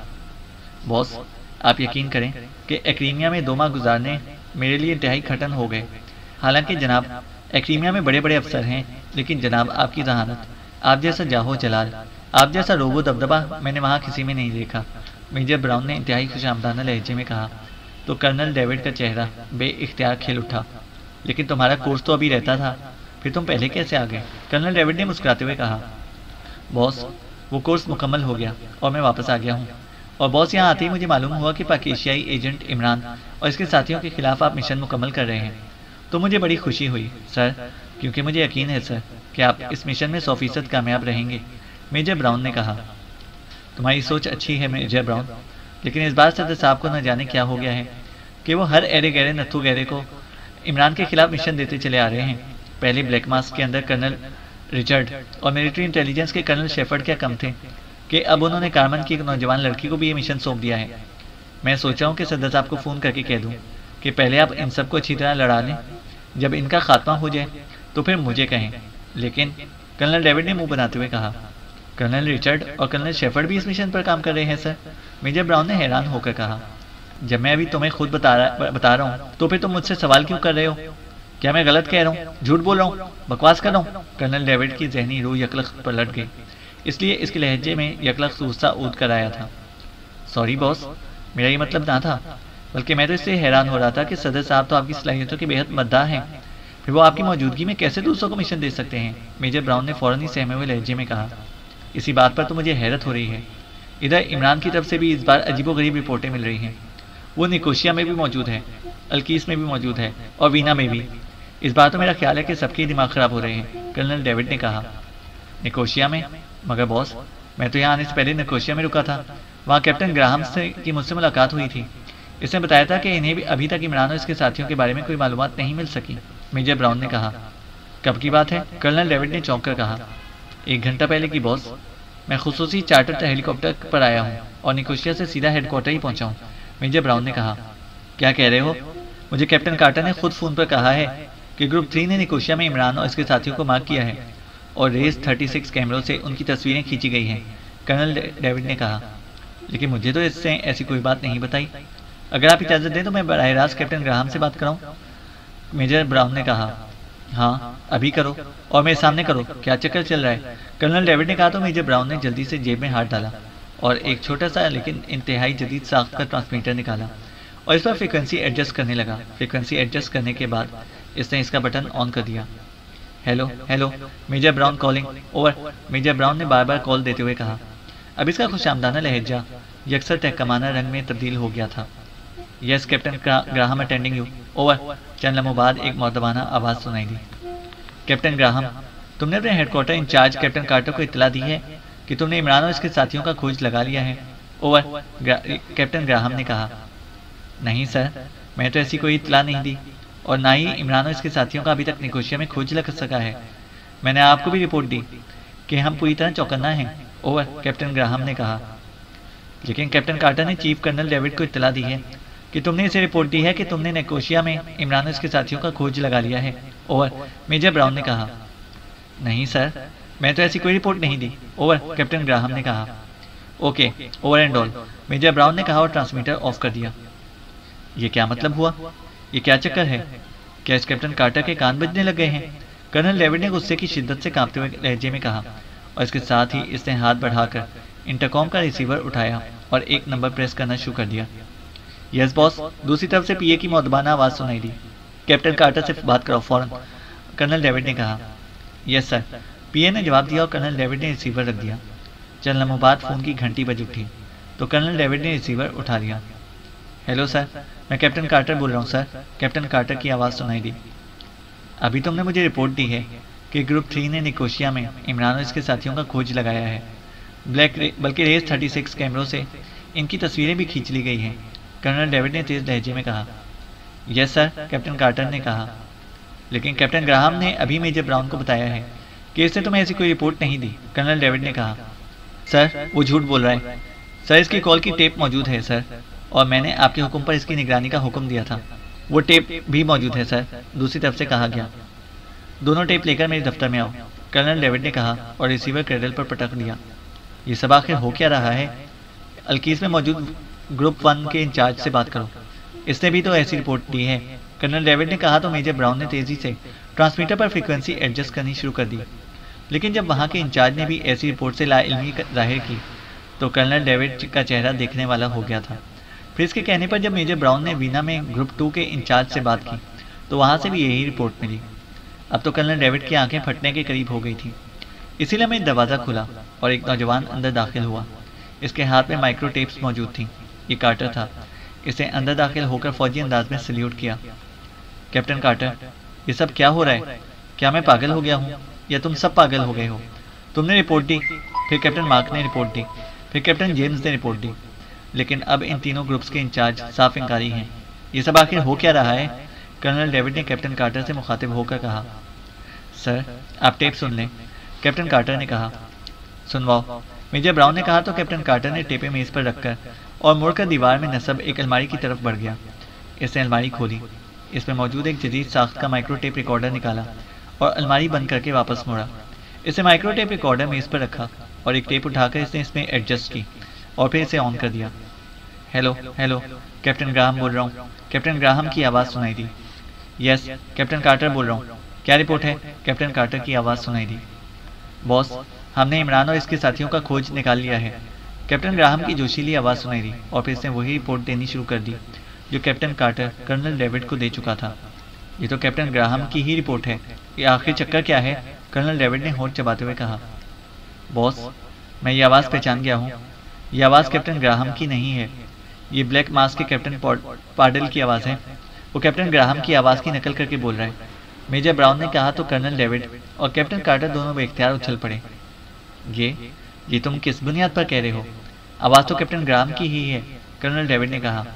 باس، آپ یقین کریں کہ ایکریمیا میں 2 ماہ گزارنے میرے لیے انتہائی کھٹن ہو گئے۔ حالانکہ جناب ایکریمیا میں بڑے بڑے افسر ہیں، لیکن جناب آپ کی ذہانت، آپ جیسا جاہو جلال، آپ جیسا روب و دبدبہ میں نے وہاں کسی میں نہیں دیکھا، میجر براؤن نے انتہائی خوشامدانہ لہجے میں کہا۔ تو کرنل ڈیوڈ کا چہرہ بے اختیار کھل اٹھا۔ لیکن تمہارا کورس تو ابھی رہتا تھا، پھر تم پہلے کیسے آ گئے؟ کرنل ڈیوڈ نے مسکراتے ہوئے کہا۔ باس، وہ کورس مکمل ہو گیا اور میں واپس آ گیا ہوں، اور باس یہاں آتے ہی مجھے معلوم ہوا کہ پاکیشیائی ایجنٹ عمران اور اس کے ساتھیوں کے خلاف آپ مشن مکمل کر رہے ہیں، تو مجھے بڑی خوشی ہوئی سر، کیونکہ مجھے یقین ہے سر کہ آپ اس مشن میں 100% کامیاب رہیں گے، میجر براؤن نے کہا۔ تمہاری سوچ اچھی ہے میجر براؤن، لیکن اس بار صدر صاحب کو نہ جانے کیا ہو گیا ہے کہ وہ ہر ایرے گہرے نتھو گہرے کو عمران کے خلاف مشن دیتے چلے آ رہے ہیں۔ پہلے بلیک ماسک کے اندر کرنل رچرڈ اور ملٹری انٹیلیجنس کے کرنل شیفرڈ کیا کم تھے کہ اب انہوں نے کارمن کی ایک نوجوان لڑکی کو بھی یہ مشن سونپ دیا ہے۔ میں سوچا ہوں کہ صدر صاحب کو فون کر کے کہہ دوں کہ پہلے آپ ان سب کو اچھی طرح لڑا لیں، جب ان کا خاتمہ ہو جائے تو پھر مجھے کہیں۔ لیکن کرنل ڈیوڈ نے منہ بناتے ہوئے کہا۔ کرنل رچرڈ اور کرنل شیفرڈ بھی اس مشن پر کام کر رہے ہیں سر، میجر براؤن نے حیران ہو کر کہا۔ جب میں ابھی تمہیں خود بتا رہا ہوں تو پھر تم مجھ سے سوال کیوں کر رہے ہو؟ کیا میں غلط کہہ رہا ہوں، جھوٹ بول رہا ہوں، بکواس کر رہا ہوں؟ کرنل ڈیوڈ کی ذہنی روح یکلخت پلٹ گئی، اس لیے اس کے لہجے میں یکلخت غصہ اود کر آیا تھا۔ سوری باس، میرا یہ مطلب نہ تھا، بلکہ میں تو اس سے حیران ہو رہا تھا کہ صدر صاحب تو آپ کی صلاحیتوں کے بےحد مداح ہیں، پھر وہ آپ کی موجودگی میں کیسے دوسروں کو مشن دے سکتے ہیں؟ میجر براؤن نے فوراً ہی سہمے ہوئے لہجے میں کہا۔ اسی بات پر تو مجھے حیرت ہو رہی ہے، ادھر عمران کی طرف سے بھی اس بار عجیب و غریب رپورٹیں مل رہی ہیں۔ وہ نکوشیا میں بھی موجود ہے، الکیس میں بھی موجود ہے، اور وینا میں بھی۔ اس بار تو میرا خیال ہے کہ سب کے دماغ خراب ہو رہے ہیں، کرنل ڈیوڈ نے کہا۔ نکوشیا میں؟ مگر باس، میں تو یہاں آنے سے پہلے نکوشیا میں رکا تھا، وہاں کیپٹن گراہم کی مجھ سے ملاقات ہوئی تھی، اس نے بتایا تھا کہ انہیں بھی ابھی تک عمران اور اس کے ساتھیوں کے بارے میں کوئی معلومات نہیں مل سکی، میجر براؤن نے کہا۔ کب کی بات ہے؟ کرنل ڈیوڈ نے چونک کر کہا۔ 1 گھنٹہ پہلے کی باس، میں خصوصی چارٹرڈ ہیلی کاپٹر پر آیا ہوں اور نکوشیا سے سیدھا ہیڈ کوارٹر ہی پہنچا ہوں، میجر براؤن نے کہا۔ کیا کہہ رہے ہو؟ مجھے کیپٹن کارٹر نے خود فون پر کہا ہے کہ گروپ 3 نے نکوشیا میں عمران اور اس کے ساتھیوں کو مارک کیا ہے اور ریس 36 کیمروں سے ان کی تصویریں کھینچی گئی ہیں، کرنل ڈیوڈ نے کہا۔ لیکن مجھے تو اس سے ایسی کوئی بات نہیں بتائی، اگر آپ اجازت دیں تو میں براہ راست کیپٹن گراہم سے بات کراؤں، میجر براؤن نے کہا۔ ہاں ابھی کرو، اور میرے سامنے کرو، کیا چکر چل رہا ہے؟ کرنل ڈیوڈ نے کہا تو میجر براؤن نے جلدی سے جیب میں ہاتھ ڈالا اور ایک چھوٹا سا لیکن انتہائی جدید ساخت کا ٹرانسمیٹر نکالا اور اس پر فریکوینسی ایڈجسٹ کرنے لگا۔ فریکوینسی ایڈجسٹ کرنے کے بعد اس نے اس کا بٹن آن کر دیا۔ Hello hello, major Brown calling, over, major Brown نے بار بار کال دیتے ہوئے کہا۔ اب اس کا خوشامدانہ لہجہ یکسر تحکمانہ رنگ میں تبدیل ہو گیا تھا۔ Yes captain Graham attending you, over. چند لمحوں بعد ایک مؤدبانہ آواز سنائی دی۔ کیپٹن گراہم، تم نے اپنے headquarter incharge captain Carter کو اطلاع دی ہے کہ تم نے عمران اور اس کے ساتھیوں کا کھوج لگا لیا ہے، اوور، کیپٹن گراہم نے کہا۔ نہیں سر، میں تو ایسی کوئی اطلاع نہیں دی، اور نہ ہی عمران اور اس کے ساتھیوں کا ابھی تک نکوشیا میں کھوج لگ سکا ہے۔ میں نے آپ کو بھی رپورٹ دی کہ ہم پوری طرح چوکنا ہیں، اوور، کیپٹن گراہم نے کہا۔ لیکن کیپٹن کارٹر نے چیف کرنل ڈیوڈ کو اطلاع دی ہے کہ تم نے اسے رپورٹ دی ہے کہ تم نے نکوشیا میں عمران اور اس کے ساتھیوں کا کھوج لگا لیا ہے، اوور، میجر براؤن نے کہا۔ نہیں سر، میں تو ایسی کوئی رپورٹ نہیں دی، اوور، کیپٹن گراہم نے کہا۔ Okay, over and all, major Brown نے کہا اور ٹرانسمیٹر آف کر دیا۔ یہ کیا مطلب ہوا؟ یہ کیا چکر ہے؟ کیا اس کیپٹن کارٹر کے کان بجنے لگ گئے ہیں؟ کرنل ڈیوڈ نے غصے کی شدت سے کانپتے ہوئے لہجے میں کہا اور اس کے ساتھ ہی اس نے ہاتھ بڑھا کر انٹرکام کا ریسیور اٹھایا اور ایک نمبر پریس کرنا شروع کر دیا۔ یس باس، دوسری طرف سے پی اے کی مؤدبانہ آواز سنائی دی۔ کیپٹن کارٹر سے بات کرو فوراً، کرنل ڈیوڈ نے کہا۔ یس سر، پی اے نے جواب دیا اور کرنل ڈیوڈ نے ریسیور رکھ دیا۔ چند لمحوں بعد فون کی گھنٹی بج اٹھی تو کرنل ڈیوڈ نے ریسیور اٹھا لیا۔ ہیلو سر، میں کیپٹن کارٹر بول رہا ہوں سر، کیپٹن کارٹر کی آواز سنائی دی۔ ابھی تم نے مجھے رپورٹ دی ہے کہ گروپ 3 نے نکوشیا میں عمران اور اس کے ساتھیوں کا کھوج لگایا ہے، بلکہ ریس 36 کیمروں سے ان کی تصویریں بھی کھینچ لی گئی ہیں، کرنل ڈیوڈ نے تیز لہجے میں کہا۔ یس سر، کیپٹن کارٹر نے کہا، لیکن کیپٹن گراہم نے ابھی میجر براؤن کو بتایا ہے کہ اس نے تمہیں ایسی کوئی رپورٹ نہیں دی، کرنل ڈیوڈ نے کہا۔ سر، وہ جھوٹ بول رہا ہے سر، اس کی کال کی ٹیپ موجود ہے سر، اور میں نے آپ کے حکم پر اس کی نگرانی کا حکم دیا تھا، وہ ٹیپ بھی موجود ہے سر، دوسری طرف سے کہا گیا۔ دونوں ٹیپ لے کر میرے دفتر میں آؤ، کرنل ڈیوڈ نے کہا اور ریسیور کریڈل پر پٹک دیا۔ یہ سب آخر ہو کیا رہا ہے؟ الکیس میں موجود گروپ 1 کے انچارج سے بات کرو، اس نے بھی تو ایسی رپورٹ دی ہے، کرنل ڈیوڈ نے کہا تو میجر براؤن نے تیزی سے ٹرانسمیٹر پر فریکوینسی ایڈجسٹ کرنی شروع کر دی، لیکن جب وہاں کے انچارج نے بھی ایسی رپورٹ سے لا علمی ظاہر کی تو کرنل ڈیوڈ کا چہرہ دیکھنے والا ہو گیا تھا۔ پھر اس کے کہنے پر جب میجر براؤن نے وینا میں گروپ 2 کے انچارج سے بات کی تو وہاں سے بھی یہی رپورٹ ملی۔ اب تو کرنل ڈیوڈ کی آنکھیں پھٹنے کے قریب ہو گئی تھیں، اسی لیے میں دروازہ کھلا اور ایک نوجوان اندر داخل ہوا۔ اس کے ہاتھ میں مائکرو ٹیپس موجود تھیں، یہ کارٹر تھا۔ اس نے اندر داخل ہو کر فوجی انداز میں سلیوٹ کیا۔ کیپٹن کارٹر، یہ سب کیا ہو رہا ہے؟ کیا میں پاگل ہو گیا ہوں یا تم سب پاگل ہو گئے ہو؟ تم نے رپورٹ دی، پھر کیپٹن مارک نے رپورٹ دی، پھر کیپٹن جیمز نے رپورٹ دی، لیکن اب ان تینوں گروپس کے انچارج صاف انکاری ہیں۔ یہ سب آخر ہو کیا رہا ہے؟ کرنل ڈیوڈ نے کیپٹن کارٹر سے مخاطب ہو کر کہا۔ سر، آپ ٹیپ سن لیں، کیپٹن کارٹر نے کہا۔ سنواؤ، میجر براؤن نے کہا تو کیپٹن کارٹر نے ٹیپیں میز پر رکھ کر اور مڑ کر دیوار میں نصب ایک الماری کی طرف بڑھ گیا۔ اس نے الماری کھولی، اس میں موجود ایک جدید ساخت کا مائکرو ٹیپ ریکارڈر نکالا اور الماری بند کر کے واپس موڑا۔ اس نے مائکرو ٹیپ ریکارڈر میز پر رکھا اور ایک ٹیپ اٹھا کر اس نے اس میں ایڈجسٹ کی اور پھر اسے آن کر دیا۔ ہیلو ہیلو، کیپٹن گراہم بول رہا ہوں، کیپٹن گراہم کی آواز سنائی دی۔ یس، کیپٹن کارٹر بول رہا ہوں، کیا رپورٹ ہے؟ کیپٹن کارٹر کی آواز سنائی دی۔ باس، ہم نے عمران اور اس کے ساتھیوں کا کھوج نکال لیا ہے، کیپٹن گراہم کی جوشیلی آواز سنائی دی اور پھر اس نے وہی رپورٹ دینی شروع کر دی جو کیپٹن کارٹر کرنل ڈیوڈ کو دے چکا تھا۔ یہ تو کیپٹن گراہم کی ہی رپورٹ ہے، یہ آخری چکر کیا ہے؟ کرنل ڈیوڈ نے ہونٹ چباتے ہوئے کہا۔ باس، میں یہ آواز پہچان گیا ہوں، یہ آواز کیپٹن گراہم کی نہیں ہے، یہ بلیک ماسک کے کیپٹن پارڈل کی آواز ہے، وہ کیپٹن گراہم کی آواز کی نقل کر کے بول رہا ہے، میجر براؤن نے کہا تو کرنل ڈیوڈ اور کیپٹن کارٹر دونوں بے اختیار اچھل پڑے۔ یہ تم کس بنیاد پر کہہ رہے ہو؟ آواز تو کیپٹن گراہم کی ہی ہے، کرنل ڈیوڈ نے کہا۔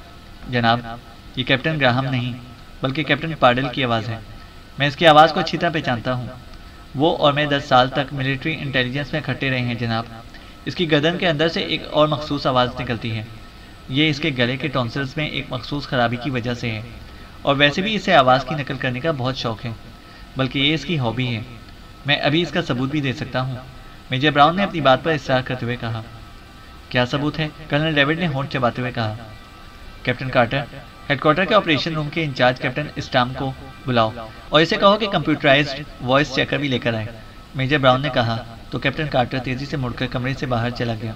جناب، یہ کیپٹن گراہم نہیں بلکہ کیپٹن پارڈل کی آواز ہے، میں اس کی آواز کو اچھی طرح پہچانتا ہوں، وہ اور میں 10 سال تک ملٹری انٹیلیجنس میں کھٹے رہے ہیں جناب۔ اس کی گردن کے اندر سے ایک اور مخصوص آواز نکلتی ہے، یہ اس کے گلے کے ٹونسلز میں ایک مخصوص خرابی کی وجہ سے ہے، اور ویسے بھی اسے آواز کی نقل کرنے کا بہت شوق ہے، بلکہ یہ اس کی ہابی ہے، میں ابھی اس کا ثبوت بھی دے سکتا ہوں، میجر براؤن نے اپنی بات پر اصرار کرتے ہوئے کہا۔ کیا ثبوت ہے؟ کرنل ڈیوڈ نے ہونٹ چباتے ہوئے کہا۔ کیپٹن کارٹر، ہیڈ کوارٹر کے آپریشن روم کے انچارج کیپٹن اسٹام کو بلاؤ اور اسے کہو کہ کمپیوٹرائزڈ وائس چیکر بھی لے کر آئے، میجر براؤن نے کہا تو کیپٹن کارٹر تیزی سے مڑ کر کمرے سے باہر چلا گیا۔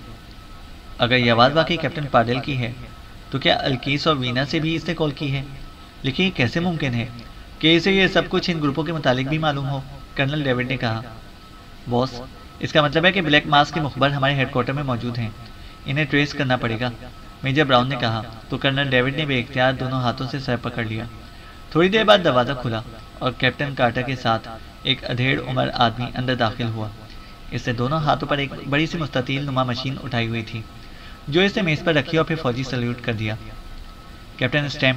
اگر یہ آواز واقعی کیپٹن پارڈل کی ہے تو کیا الکیس اور وینا سے بھی اس نے کال کی ہے؟ لیکن یہ کیسے ممکن ہے کہ اسے یہ سب کچھ ان گروپوں کے متعلق بھی معلوم ہو؟ کرنل ڈیوڈ نے کہا۔ باس، اس کا مطلب ہے کہ بلیک ماسک کے مخبر ہمارے ہیڈ کوارٹر میں موجود ہیں، انہیں ٹریس کرنا پڑے گا، میجر براؤن نے کہا تو کرنل ڈیوڈ نے بے اختیار دونوں ہاتھوں سے سر پکڑ لیا۔ تھوڑی دیر بعد دروازہ کھلا اور کیپٹن کارٹر کے ساتھ ایک ادھیڑ عمر آدمی اندر داخل ہوا۔ اس نے دونوں ہاتھوں پر ایک بڑی سی مستطیل نما مشین اٹھائی ہوئی تھی جو اس نے میز پر رکھی اور پھر فوجی سلیوٹ کر دیا۔ کیپٹن اسٹیم،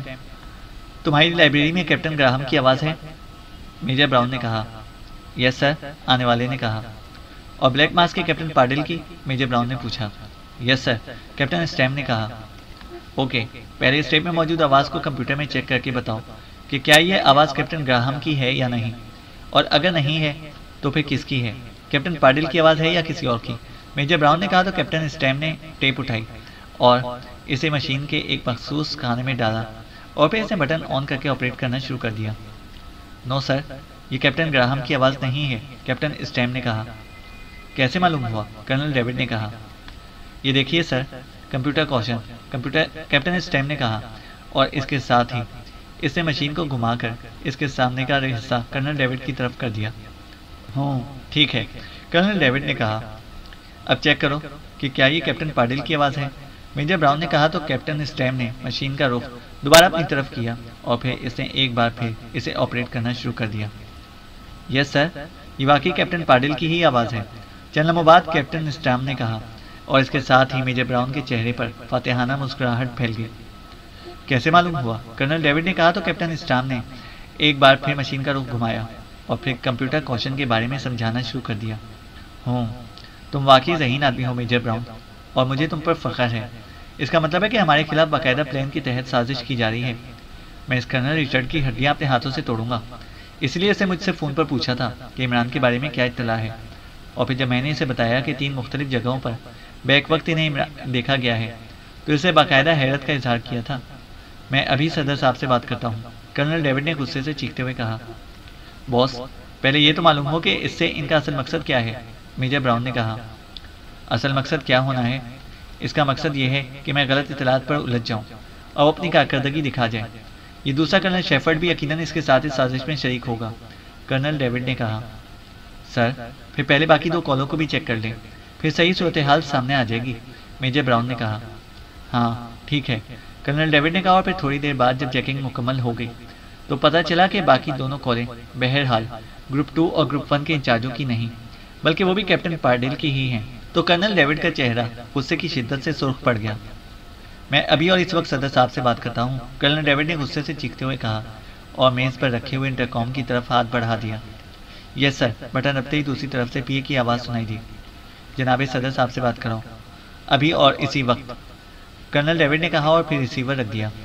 تمہاری لائبریری میں کیپٹن گراہم کی آواز ہے؟ میجر براؤن نے کہا۔ یس سر، آنے والے نے کہا۔ اور بلیک ماسک کے کیپٹن پارڈل کی؟ میجر براؤن نے پوچھا۔ یس سر، کیپٹن اسٹیم نے کہا۔ اوکے، پہلے اس ٹیپ میں موجود آواز کو کمپیوٹر میں چیک کر کے بتاؤ کہ کیا یہ آواز کیپٹن گراہم کی ہے یا نہیں، اور اگر نہیں ہے تو پھر کس کی ہے، کیپٹن پارڈل کی آواز ہے یا کسی اور کی؟ میجر براؤن نے کہا تو کیپٹن اسٹیم نے ٹیپ اٹھائی اور اسے مشین کے ایک مخصوص خانے میں ڈالا اور پھر اسے بٹن آن کر کے آپریٹ کرنا شروع کر دیا۔ نو سر، یہ کیپٹن گراہم کی آواز نہیں ہے، کیپٹن اسٹیم نے کہا۔ کیسے معلوم ہوا؟ کرنل ڈیوڈ نے کہا۔ یہ دیکھیے sir, computer question, captain Steam نے کہا، اور اس کے ساتھ ہی اس نے مشین کو گھما کر اس کے سامنے کا حصہ کرنل ڈیوڈ کی طرف کر دیا۔ ہوں ٹھیک ہے، کرنل ڈیوڈ نے کہا، اب چیک کرو کہ کیا یہ کیپٹن پارڈل کی آواز ہے۔ میجر براؤن نے کہا تو کیپٹن اسٹیم نے مشین کا رخ دوبارہ اپنی طرف کیا اور پھر اس نے ایک بار پھر اسے آپریٹ کرنا شروع کر دیا۔ یس سر، یہ واقعی کیپٹن پارڈل کی ہی آواز ہے، چند لمحوں بعد کیپٹن اسٹیم نے کہا، اور اس کے ساتھ ہی میجر براؤن کے چہرے پر فاتحانہ مسکراہٹ پھیل گئی۔ کیسے معلوم ہوا؟ کرنل ڈیوڈ نے کہا تو کیپٹن اسٹام نے ایک بار پھر مشین کا رخ گھمایا اور پھر کمپیوٹر کوشچن کے بارے میں سمجھانا شروع کر دیا۔ ہوں، تم واقعی ذہین آدمی ہو میجر براؤن، اور مجھے تم پر فخر ہے۔ اس کا مطلب ہے کہ ہمارے خلاف باقاعدہ پلان کے تحت سازش کی جا رہی ہے۔ میں اس کرنل ریچرڈ کی ہڈیاں اپنے ہاتھوں سے توڑوں گا۔ اس لیے اس نے مجھ سے فون پر پوچھا تھا کہ عمران کے بارے میں کیا اطلاع ہے، اور پھر جب میں نے اسے بتایا کہ 3 مختلف جگہوں پر بیک وقت انہیں دیکھا گیا ہے تو اسے باقاعدہ حیرت کا اظہار کیا تھا۔ میں ابھی صدر صاحب سے بات کرتا ہوں، کرنل ڈیوڈ نے غصے سے چیختے ہوئے کہا۔ باس، پہلے یہ تو معلوم ہو کہ اس سے ان کا اصل مقصد کیا ہے، میجر براؤن نے کہا۔ اصل مقصد کیا ہونا ہے؟ اس کا مقصد یہ ہے کہ میں غلط اطلاعات پر الجھ جاؤں اور اپنی کارکردگی دکھا جائے۔ یہ دوسرا کرنل شیفرڈ بھی یقیناً اس کے ساتھ اس سازش میں شریک ہوگا، کرنل ڈیوڈ نے کہا۔ سر، پھر پہلے باقی 2 کالوں کو بھی چیک کر لیں، پھر صحیح صورتحال سامنے آ جائے گی، میجر براؤن نے کہا۔ ہاں ٹھیک ہے، کرنل ڈیوڈ نے کہا، اور پھر تھوڑی دیر بعد جب چیکنگ مکمل ہو گئی تو پتہ چلا کہ باقی دونوں کالیں بہرحال گروپ 2 اور گروپ 1 کے انچارجوں کی نہیں، بلکہ وہ بھی کیپٹن پارڈل کی ہی ہیں۔ تو کرنل ڈیوڈ کا چہرہ غصے کی شدت سے سرخ پڑ گیا۔ میں ابھی اور اس وقت صدر صاحب سے بات کرتا ہوں، کرنل ڈیوڈ نے غصے سے چیختے ہوئے کہا، اور میز پر رکھے ہوئے انٹرکام کی طرف ہاتھ بڑھا دیا۔ یس سر، بٹن دبتے ہی دوسری طرف سے پی اے کی آواز سنائی دی۔ جناب صدر صاحب سے بات کراؤ، ابھی اور اسی وقت، کرنل ڈیوڈ نے کہا، اور پھر ریسیور رکھ دیا۔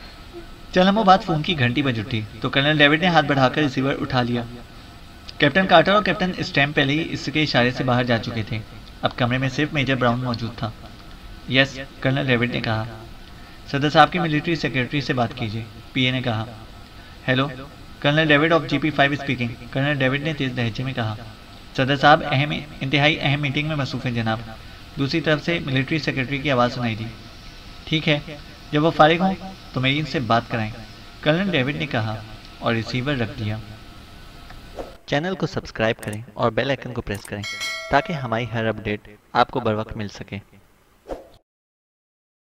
چند لمحوں بعد فون کی گھنٹی بج اٹھی تو کرنل ڈیوڈ نے ہاتھ بڑھا کر ریسیور اٹھا لیا۔ کیپٹن کارٹر اور کیپٹن اسٹیم پہلے ہی اس کے اشارے سے باہر جا چکے تھے، اب کمرے میں صرف میجر براؤن موجود تھا۔ یس، کرنل ڈیوڈ نے کہا۔ صدر صاحب کی ملٹری سیکرٹری سے بات کیجیے، پی اے نے کہا۔ Hello, colonel David of G P 5 speaking, colonel David نے تیز لہجے میں کہا۔ صدر صاحب انتہائی اہم میٹنگ میں مصروف ہیں جناب، دوسری طرف سے ملٹری سیکرٹری کی آواز سنائی دی۔ ٹھیک ہے، جب وہ فارغ ہوں تو میری ان سے بات کرائیں، کرنل ڈیوڈ نے کہا، اور ریسیور رکھ دیا۔ چینل کو سبسکرائب کریں اور بیل آئیکن کو پریس کریں تاکہ ہماری ہر اپڈیٹ آپ کو بر وقت مل سکے۔